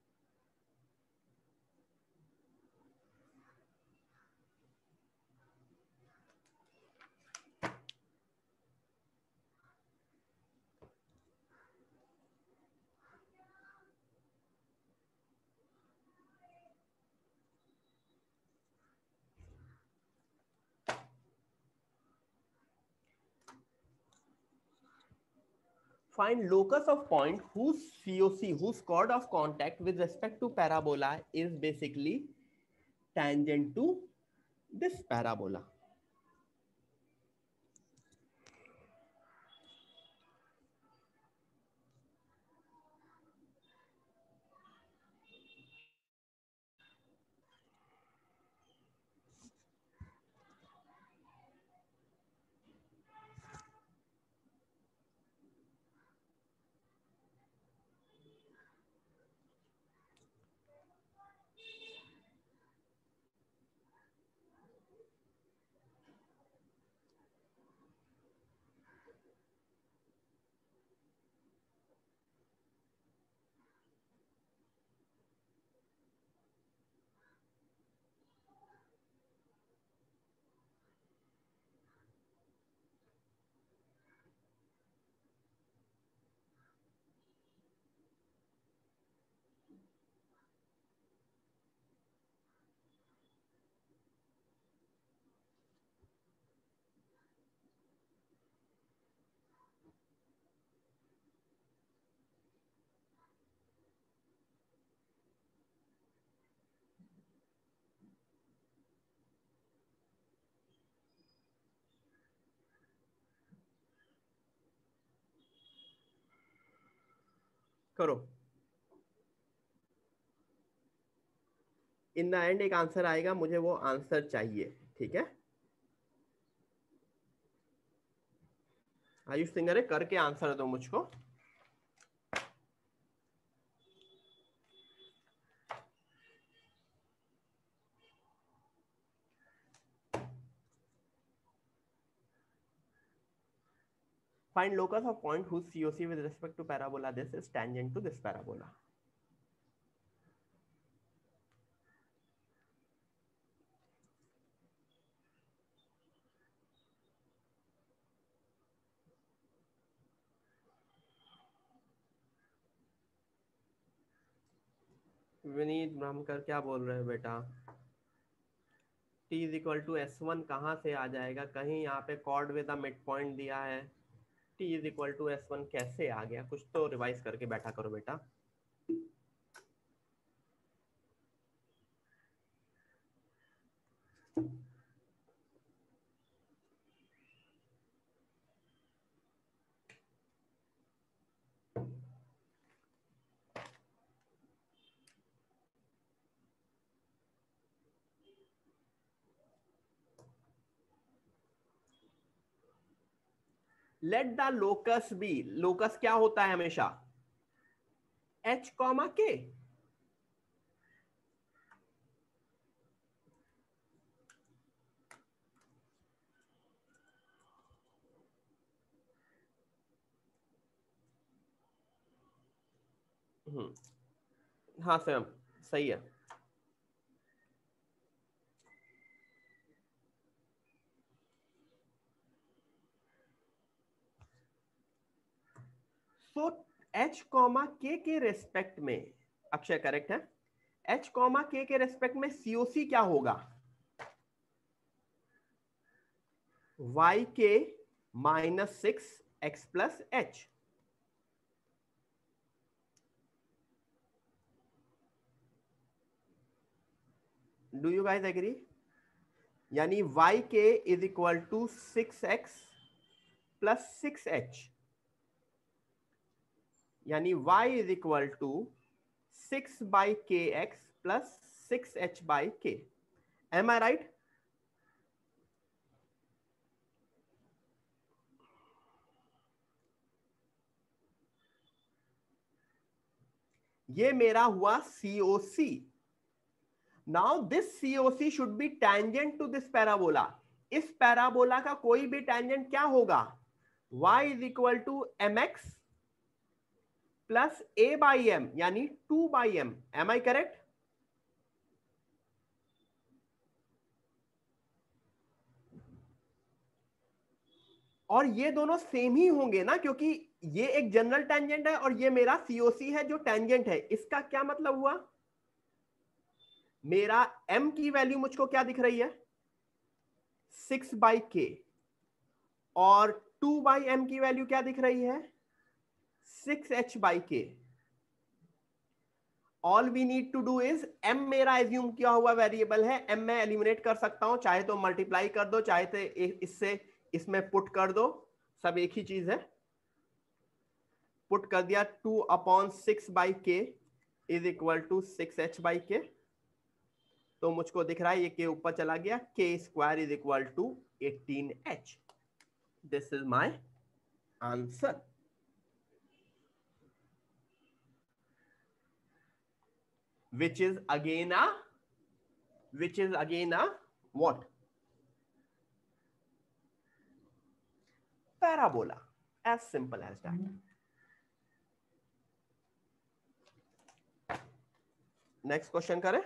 find locus of point whose COC, whose chord of contact with respect to parabola is basically tangent to this parabola. करो, इन द एंड एक आंसर आएगा, मुझे वो आंसर चाहिए, ठीक है। आयुष सिंगर करके answer दो मुझको। Find locus of point whose COC with respect to parabola this is tangent to this parabola. Vineet ब्रह्मकर क्या बोल रहे हैं बेटा? T is equal to S1 कहाँ से आ जाएगा? कहीं यहाँ पे chord with the mid point दिया है। T is equal to S1 कैसे आ गया? कुछ तो रिवाइज करके बैठा करो बेटा। Let the locus be, locus क्या होता है हमेशा? H comma K। हाँ सर सही है। सो H कॉमा K के रेस्पेक्ट में, अक्षय करेक्ट है, H कॉमा K के रेस्पेक्ट में COC क्या होगा? YK minus 6x plus H। Do you guys agree? यानी YK is equal to 6x plus 6h, यानी y is equal to 6/kx plus 6h/k. Am I right? ये मेरा हुआ COC. Now this COC should be tangent to this parabola. इस parabola का कोई भी tangent क्या होगा? y is equal to mx plus a/m, यानी 2/m. Am I correct? और ये दोनों सेम ही होंगे ना, क्योंकि ये एक जनरल टेंजेंट है और ये मेरा COC है जो टेंजेंट है. इसका क्या मतलब हुआ? मेरा m की वैल्यू मुझको क्या दिख रही है? 6/k. और 2/m की वैल्यू क्या दिख रही है? 6h/k. All we need to do is, m मेरा एज्यूम किया हुआ वेरिएबल है, m मैं एलिमिनेट कर सकता हूं, चाहे तो मल्टीप्लाई कर दो, चाहे तो इससे इसमें पुट कर दो, सब एक ही चीज है. पुट कर दिया, 2/6/k is equal to 6h/k. तो मुझको दिख रहा है ये k ऊपर चला गया, k² is equal to 18h. This is my answer. which is again a what? Parabola. As simple as that. Next question करें.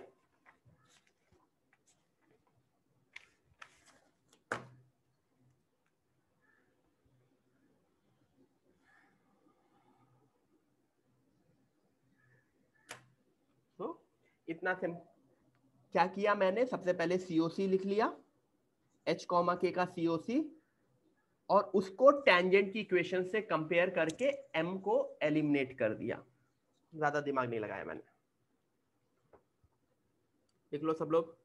तो इतना सिंपल. क्या किया मैंने? सबसे पहले COC लिख लिया, h, k का COC, और उसको टेंजेंट की इक्वेशन से कंपेयर करके m को एलिमिनेट कर दिया. ज्यादा दिमाग नहीं लगाया मैंने. लिख लो सब लोग.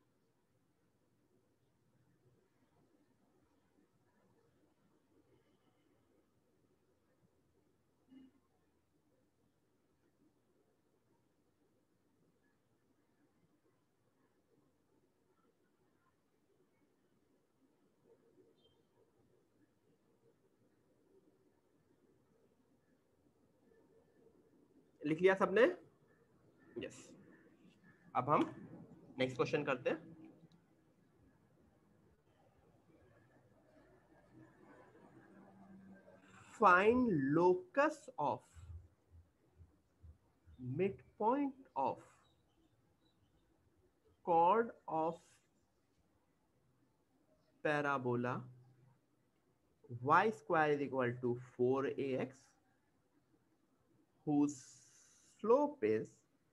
लिख लिया सबने? यस. अब हम नेक्स्ट क्वेश्चन करते हैं. Find locus of midpoint of chord of parabola y square is equal to 4ax whose slope is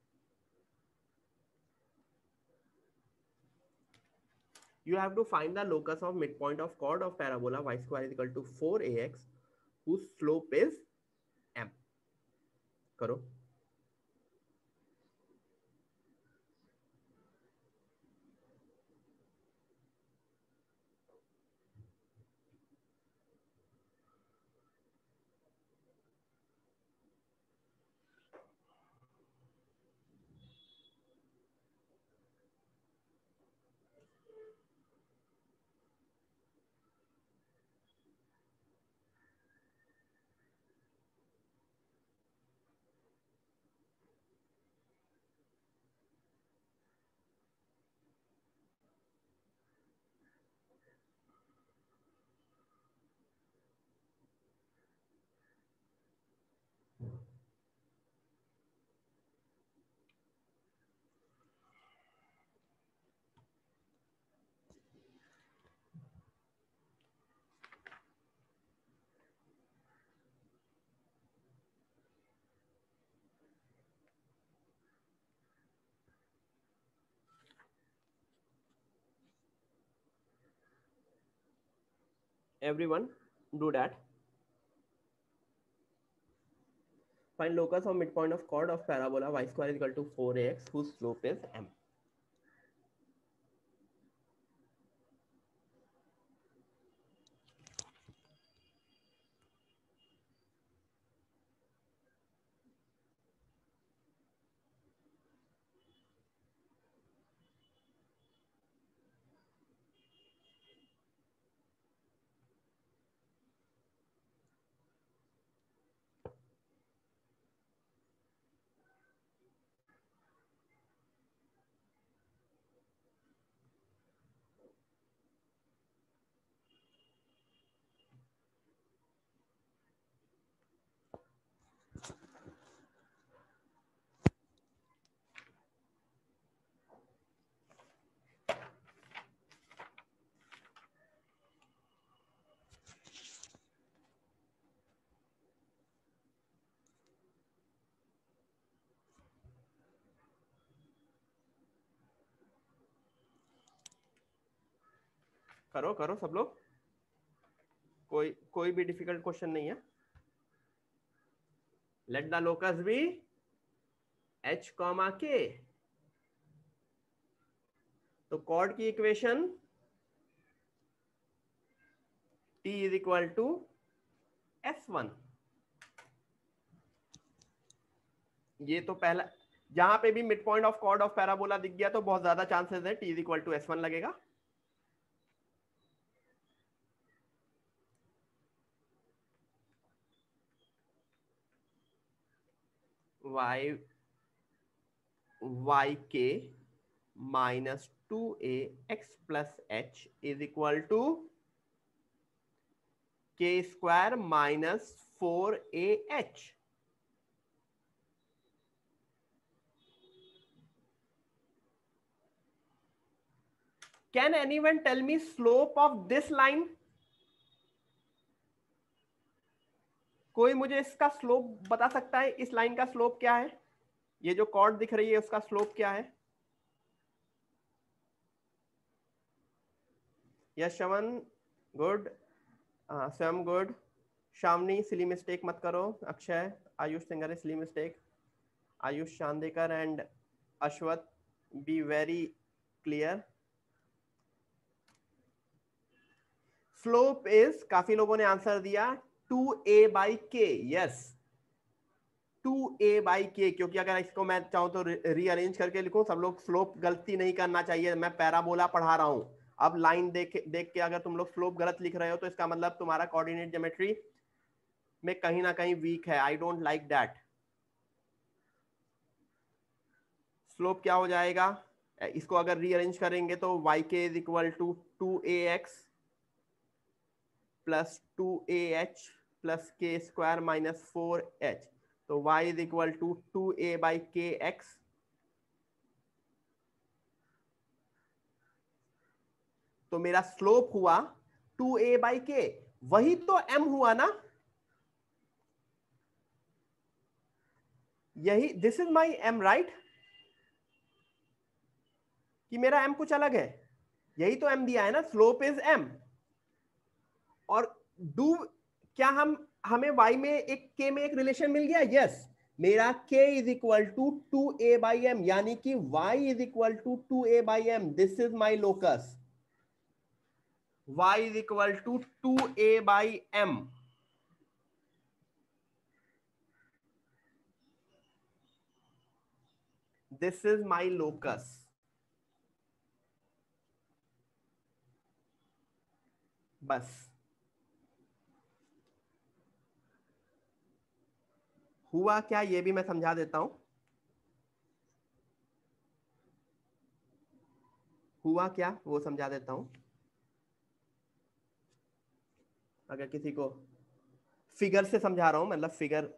you have to find the locus of midpoint of chord of parabola y square is equal to 4ax whose slope is m. करो. Everyone do that. Find locus of midpoint of chord of parabola y square is equal to 4ax whose slope is m. करो करो सब लोग, कोई भी difficult question नहीं है। Let the locus be h comma k। तो कॉर्ड की equation t is equal to s1। ये तो पहला, जहां पे भी mid point of chord of parabola दिख गया तो बहुत ज्यादा चांसेस है t is equal to s1 लगेगा। yk minus 2ax plus h is equal to k square minus 4ah। Can anyone tell me slope of this line? कोई मुझे इसका स्लोप बता सकता है? इस लाइन का स्लोप क्या है? ये जो कॉर्ड दिख रही है उसका स्लोप क्या है? Yes Shravan good, Swayam good, Shamni silly mistake मत करो, Akshay, Ayush Singer silly mistake, Ayush Chandekar and Ashwath be very clear. Slope is, काफी लोगों ने आंसर दिया 2a/k। यस 2a/k, क्योंकि अगर इसको मैं चाहूं तो रीअरेंज करके लिखूं, सब लोग स्लोप गलती नहीं करना चाहिए, मैं पैराबोला पढ़ा रहा हूं। अब लाइन देख के अगर तुम लोग स्लोप गलत लिख रहे हो तो इसका मतलब तुम्हारा कोऑर्डिनेट ज्योमेट्री में कहीं ना कहीं वीक है। I don't like that. Slope क्या हो जाएगा? इसको अगर रीअरेंज करेंगे तो yk is equal to 2ax plus 2ah plus k square minus 4h। तो y is equal to 2a/kx। तो मेरा स्लोप हुआ 2a/k, वही तो m हुआ ना, यही, this is my m right, कि मेरा m कुछ अलग है? यही तो m दिया है ना, स्लोप इज m। और डू, क्या हमें y में एक k में एक रिलेशन मिल गया? यस, मेरा k is equal to 2a/m, यानी कि y is equal to 2a/m। This is my locus, y is equal to 2a/m। This is my locus. बस हुआ क्या ये भी मैं समझा देता हूं। हुआ क्या वो समझा देता हूं। अगर किसी को फिगर से समझा रहा हूं, मतलब figure,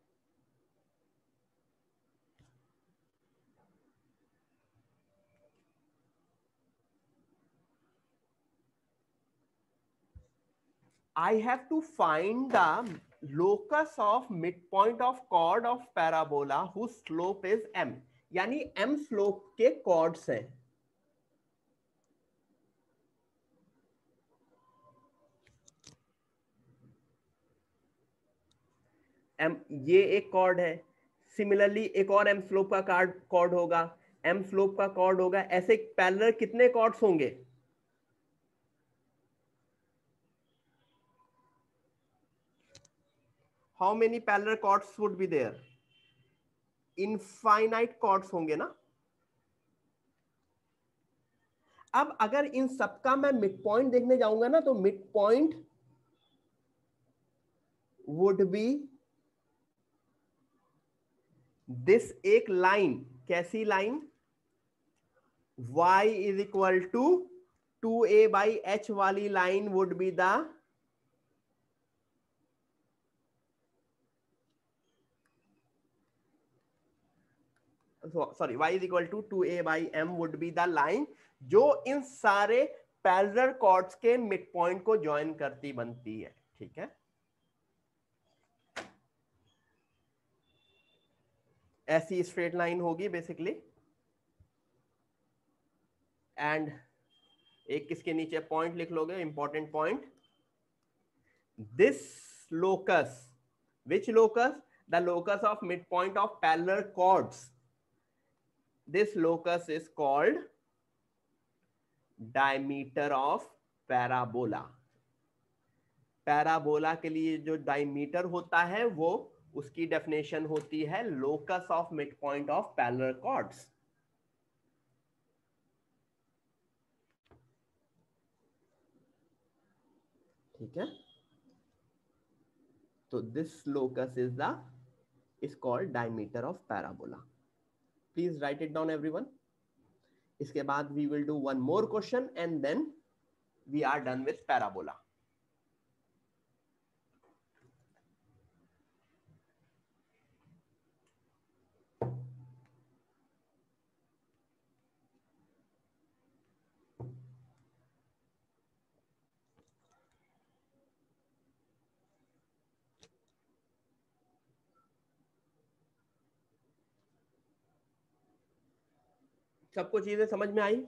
I have to find the locus of midpoint of chord of parabola whose slope is m, यानी m slope के chords हैं। m, ये एक chord है, सिमिलरली एक और m slope का chord होगा, m slope का chord होगा, ऐसे पैरेलल कितने chords होंगे? How many parallel chords would be there? Infinite chords होंगे ना। अब अगर इन सबका मैं मिड पॉइंट देखने जाऊंगा ना, तो mid point would be this, एक लाइन, कैसी line? y is equal to 2a/h वाली line would be the, sorry, y is equal to 2a/m would be the line जो इन सारे पैरेलल कॉर्ड्स के मिड पॉइंट को ज्वाइन करती बनती है। ठीक है, ऐसी स्ट्रेट लाइन होगी बेसिकली, एंड एक किसके नीचे पॉइंट लिख लोगे, important point. This locus, which locus? The locus of midpoint of parallel chords. This locus is called diameter of parabola. Parabola के लिए जो डायमीटर होता है वो उसकी डेफिनेशन होती है locus of mid point of parallel chords. ठीक है, तो this locus is the is called diameter of parabola. Please write it down everyone. इसके बाद we will do one more question and then we are done with parabola. सबको चीजें समझ में आई?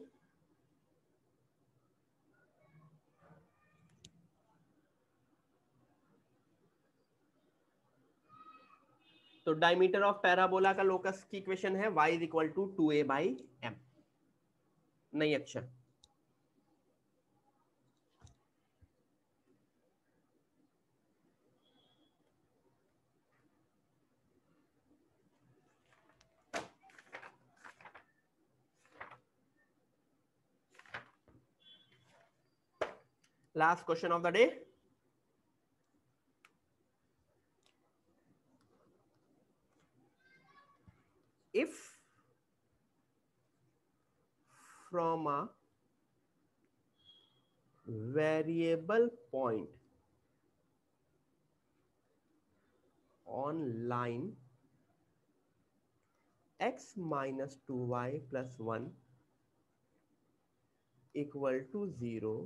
तो डायमीटर ऑफ पैराबोला का लोकस की इक्वेशन है y is equal to 2a/m. नहीं अच्छा, last question of the day. If from a variable point on line x minus 2y plus 1 equal to 0,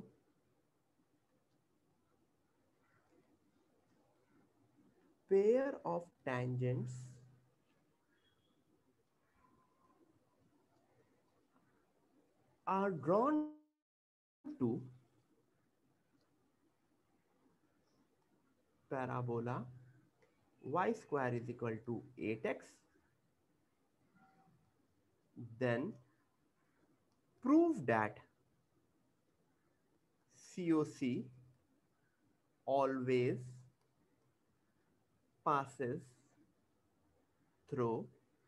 pair of tangents are drawn to parabola y square is equal to 8x, then prove that COC always passes through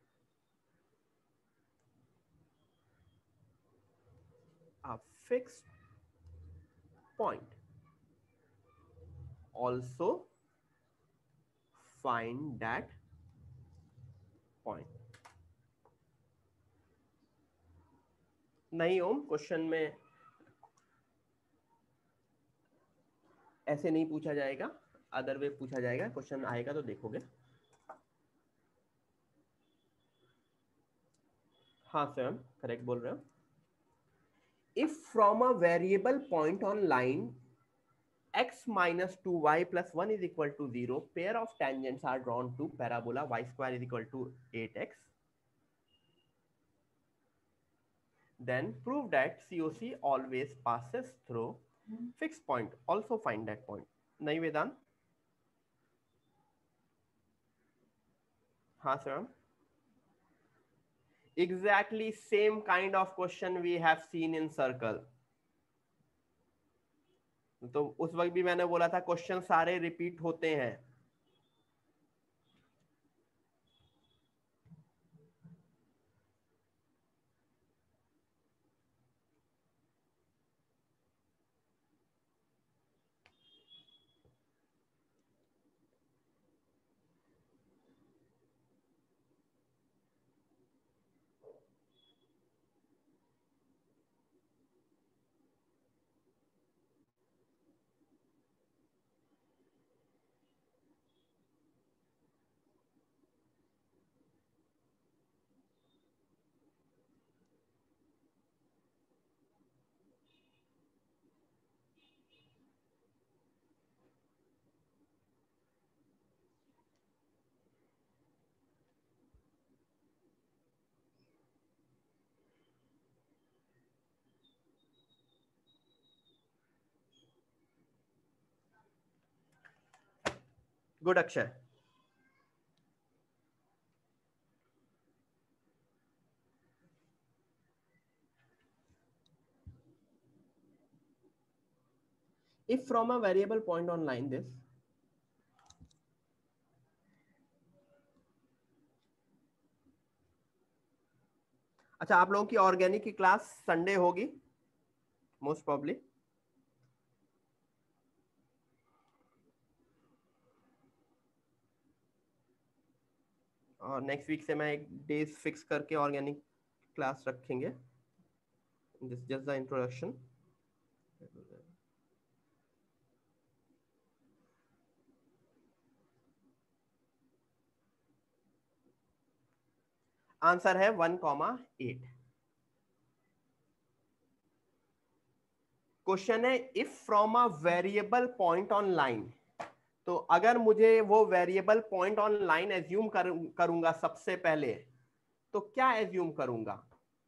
a fixed point. Also find that point. नहीं ओम, question में ऐसे नहीं पूछा जाएगा, other way पूछा जाएगा. Question आएगा तो देखोगे. हाँ सर, करेक्ट बोल रहे हो. If from a variable point on line x minus 2y plus 1 is equal to 0, pair of tangents are drawn to parabola y square is equal to 8x, then prove that COC always passes through fixed point. Also find that point. नहीं वेदांत? हाँ sir. Exactly same kind of question we have seen in circle. तो उस वक्त भी मैंने बोला था question सारे रिपीट होते हैं. Good Akshay. If from a variable point on line this, अच्छा आप लोगों की ऑर्गेनिक की क्लास संडे होगी मोस्ट प्रॉब्ली, और नेक्स्ट वीक से मैं एक डेज फिक्स करके ऑर्गेनिक क्लास रखेंगे। This just the introduction. Answer है 1,8। क्वेश्चन है if from a variable point on line, तो अगर मुझे वो variable point on line assume करूंगा सबसे पहले, तो क्या एज्यूम करूंगा?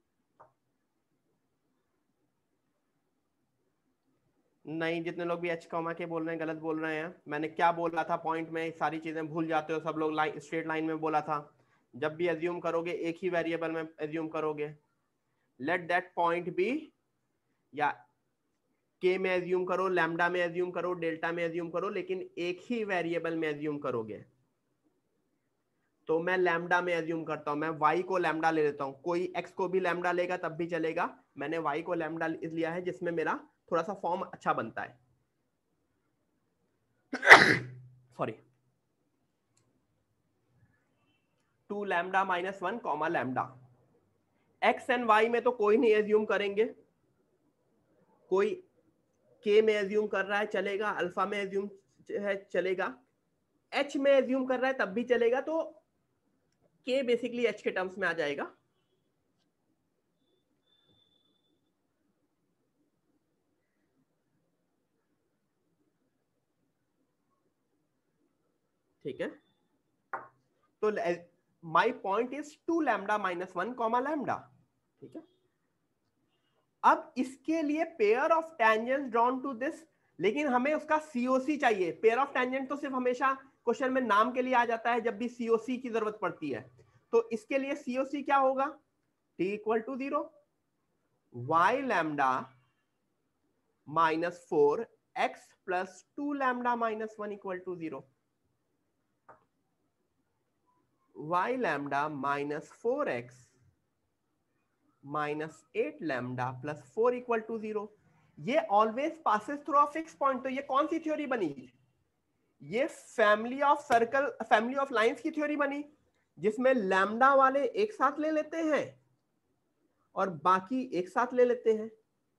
नहीं, जितने लोग भी एच कॉमा के बोल रहे हैं गलत बोल रहे हैं। मैंने क्या बोला था पॉइंट में, सारी चीजें भूल जाते हो सब लोग। लाइन, स्ट्रेट लाइन में बोला था जब भी एज्यूम करोगे एक ही वेरिएबल में एज्यूम करोगे। लेट दैट पॉइंट बी, या के में एज्यूम करो, लैम्डा में एज्यूम करो, डेल्टा में एज्यूम करो, लेकिन एक ही वेरिएबल में एज्यूम करोगे। तो मैं लैम्डा में एज्यूम करता हूं, मैं y को लैम्डा ले लेता हूं। कोई x को भी लैम्डा लेगा तब भी चलेगा, मैंने y को लैम्डा लिया है जिसमें मेरा थोड़ा सा फॉर्म अच्छा बनता है। Sorry, 2 lambda minus 1 comma lambda. x and y में तो कोई नहीं एज्यूम करेंगे, कोई k में एज्यूम कर रहा है चलेगा, अल्फा में एज्यूम है चलेगा, h में एज्यूम कर रहा है तब भी चलेगा। तो k बेसिकली h के टर्म्स में आ जाएगा। ठीक है, तो my point is 2 lambda minus 1 comma lambda. ठीक है, अब इसके लिए pair of tangents drawn to this, लेकिन हमें उसका सीओसी चाहिए। पेयर ऑफ टेंजेंट तो सिर्फ हमेशा क्वेश्चन में नाम के लिए आ जाता है जब भी सीओसी की जरूरत पड़ती है। तो इसके लिए सीओसी क्या होगा? t equal to 0 y lambda minus 4 x plus 2 lambda minus 1 equal to 0, y lambda minus 4x minus 8 lambda plus 4 equal to 0। ये always passes through a fix point. तो ये कौन सी थ्योरी बनी? ये family of circle, family of lines की theory बनी, जिसमें लैम्डा वाले एक साथ ले लेते हैं और बाकी एक साथ ले लेते हैं।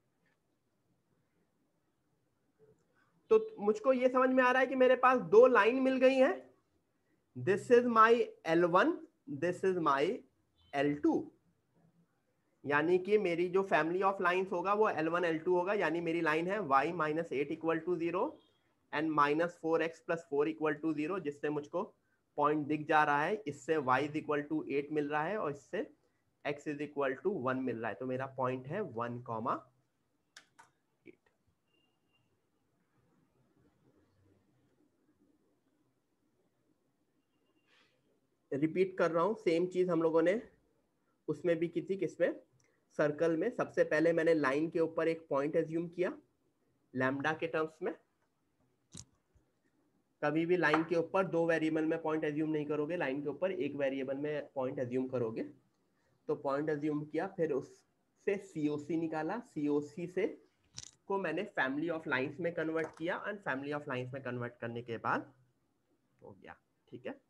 तो मुझको ये समझ में आ रहा है कि मेरे पास दो लाइन मिल गई हैं। This is my L1, this is my L2, यानी कि मेरी जो फैमिली ऑफ लाइंस होगा वो L1 L2 होगा। यानी मेरी लाइन है y minus 8 equal to 0 and minus 4x plus 4 equal to 0, जिससे मुझको पॉइंट दिख जा रहा है। इससे y इज इक्वल टू 8 मिल रहा है और इससे x इज इक्वल टू 1 मिल रहा है। तो मेरा पॉइंट है 1,8। रिपीट कर रहा हूं, सेम चीज हम लोगों ने उसमें भी की थी। किसमें? सर्कल में। सबसे पहले मैंने लाइन के ऊपर एक पॉइंट एज्यूम किया लैम्डा के टर्म्स में। कभी भी लाइन के ऊपर दो वेरिएबल में पॉइंट एज्यूम नहीं करोगे, लाइन के ऊपर एक वेरिएबल में पॉइंट एज्यूम करोगे। तो पॉइंट एज्यूम किया, फिर उससे सीओसी निकाला, सीओसी से को मैंने फैमिली ऑफ लाइंस में कन्वर्ट किया एंड फैमिली ऑफ लाइंस में कन्वर्ट करने के बाद हो गया। ठीक है,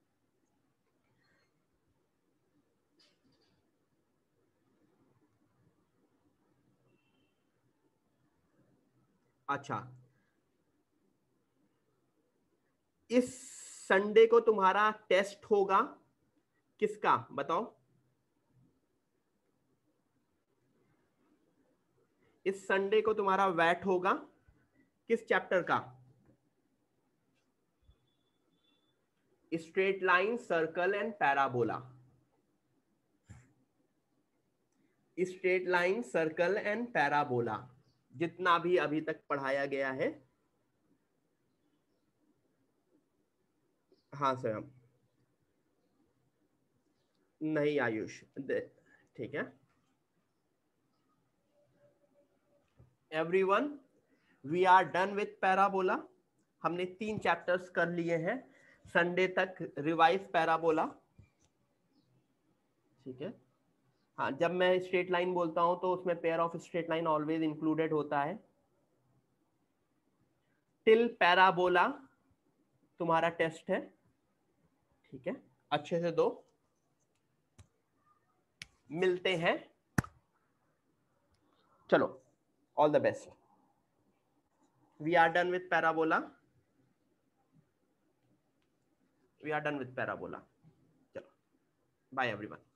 अच्छा इस संडे को तुम्हारा टेस्ट होगा, किसका बताओ? इस संडे को तुम्हारा वैट होगा, किस चैप्टर का? Straight line, circle and parabola. Straight line, circle and parabola, जितना भी अभी तक पढ़ाया गया है हाँ सर, हम नहीं आयुष, ठीक है। Everyone, we are done with parabola. हमने 3 चैप्टर्स कर लिए हैं। संडे तक रिवाइज पैराबोला, ठीक है। हाँ, जब मैं स्ट्रेट लाइन बोलता हूं तो उसमें pair of straight line always included होता है। टिल पैराबोला तुम्हारा टेस्ट है, ठीक है, अच्छे से दो। मिलते हैं, चलो, all the best. We are done with parabola, we are done with parabola. चलो, बाय एवरीवन।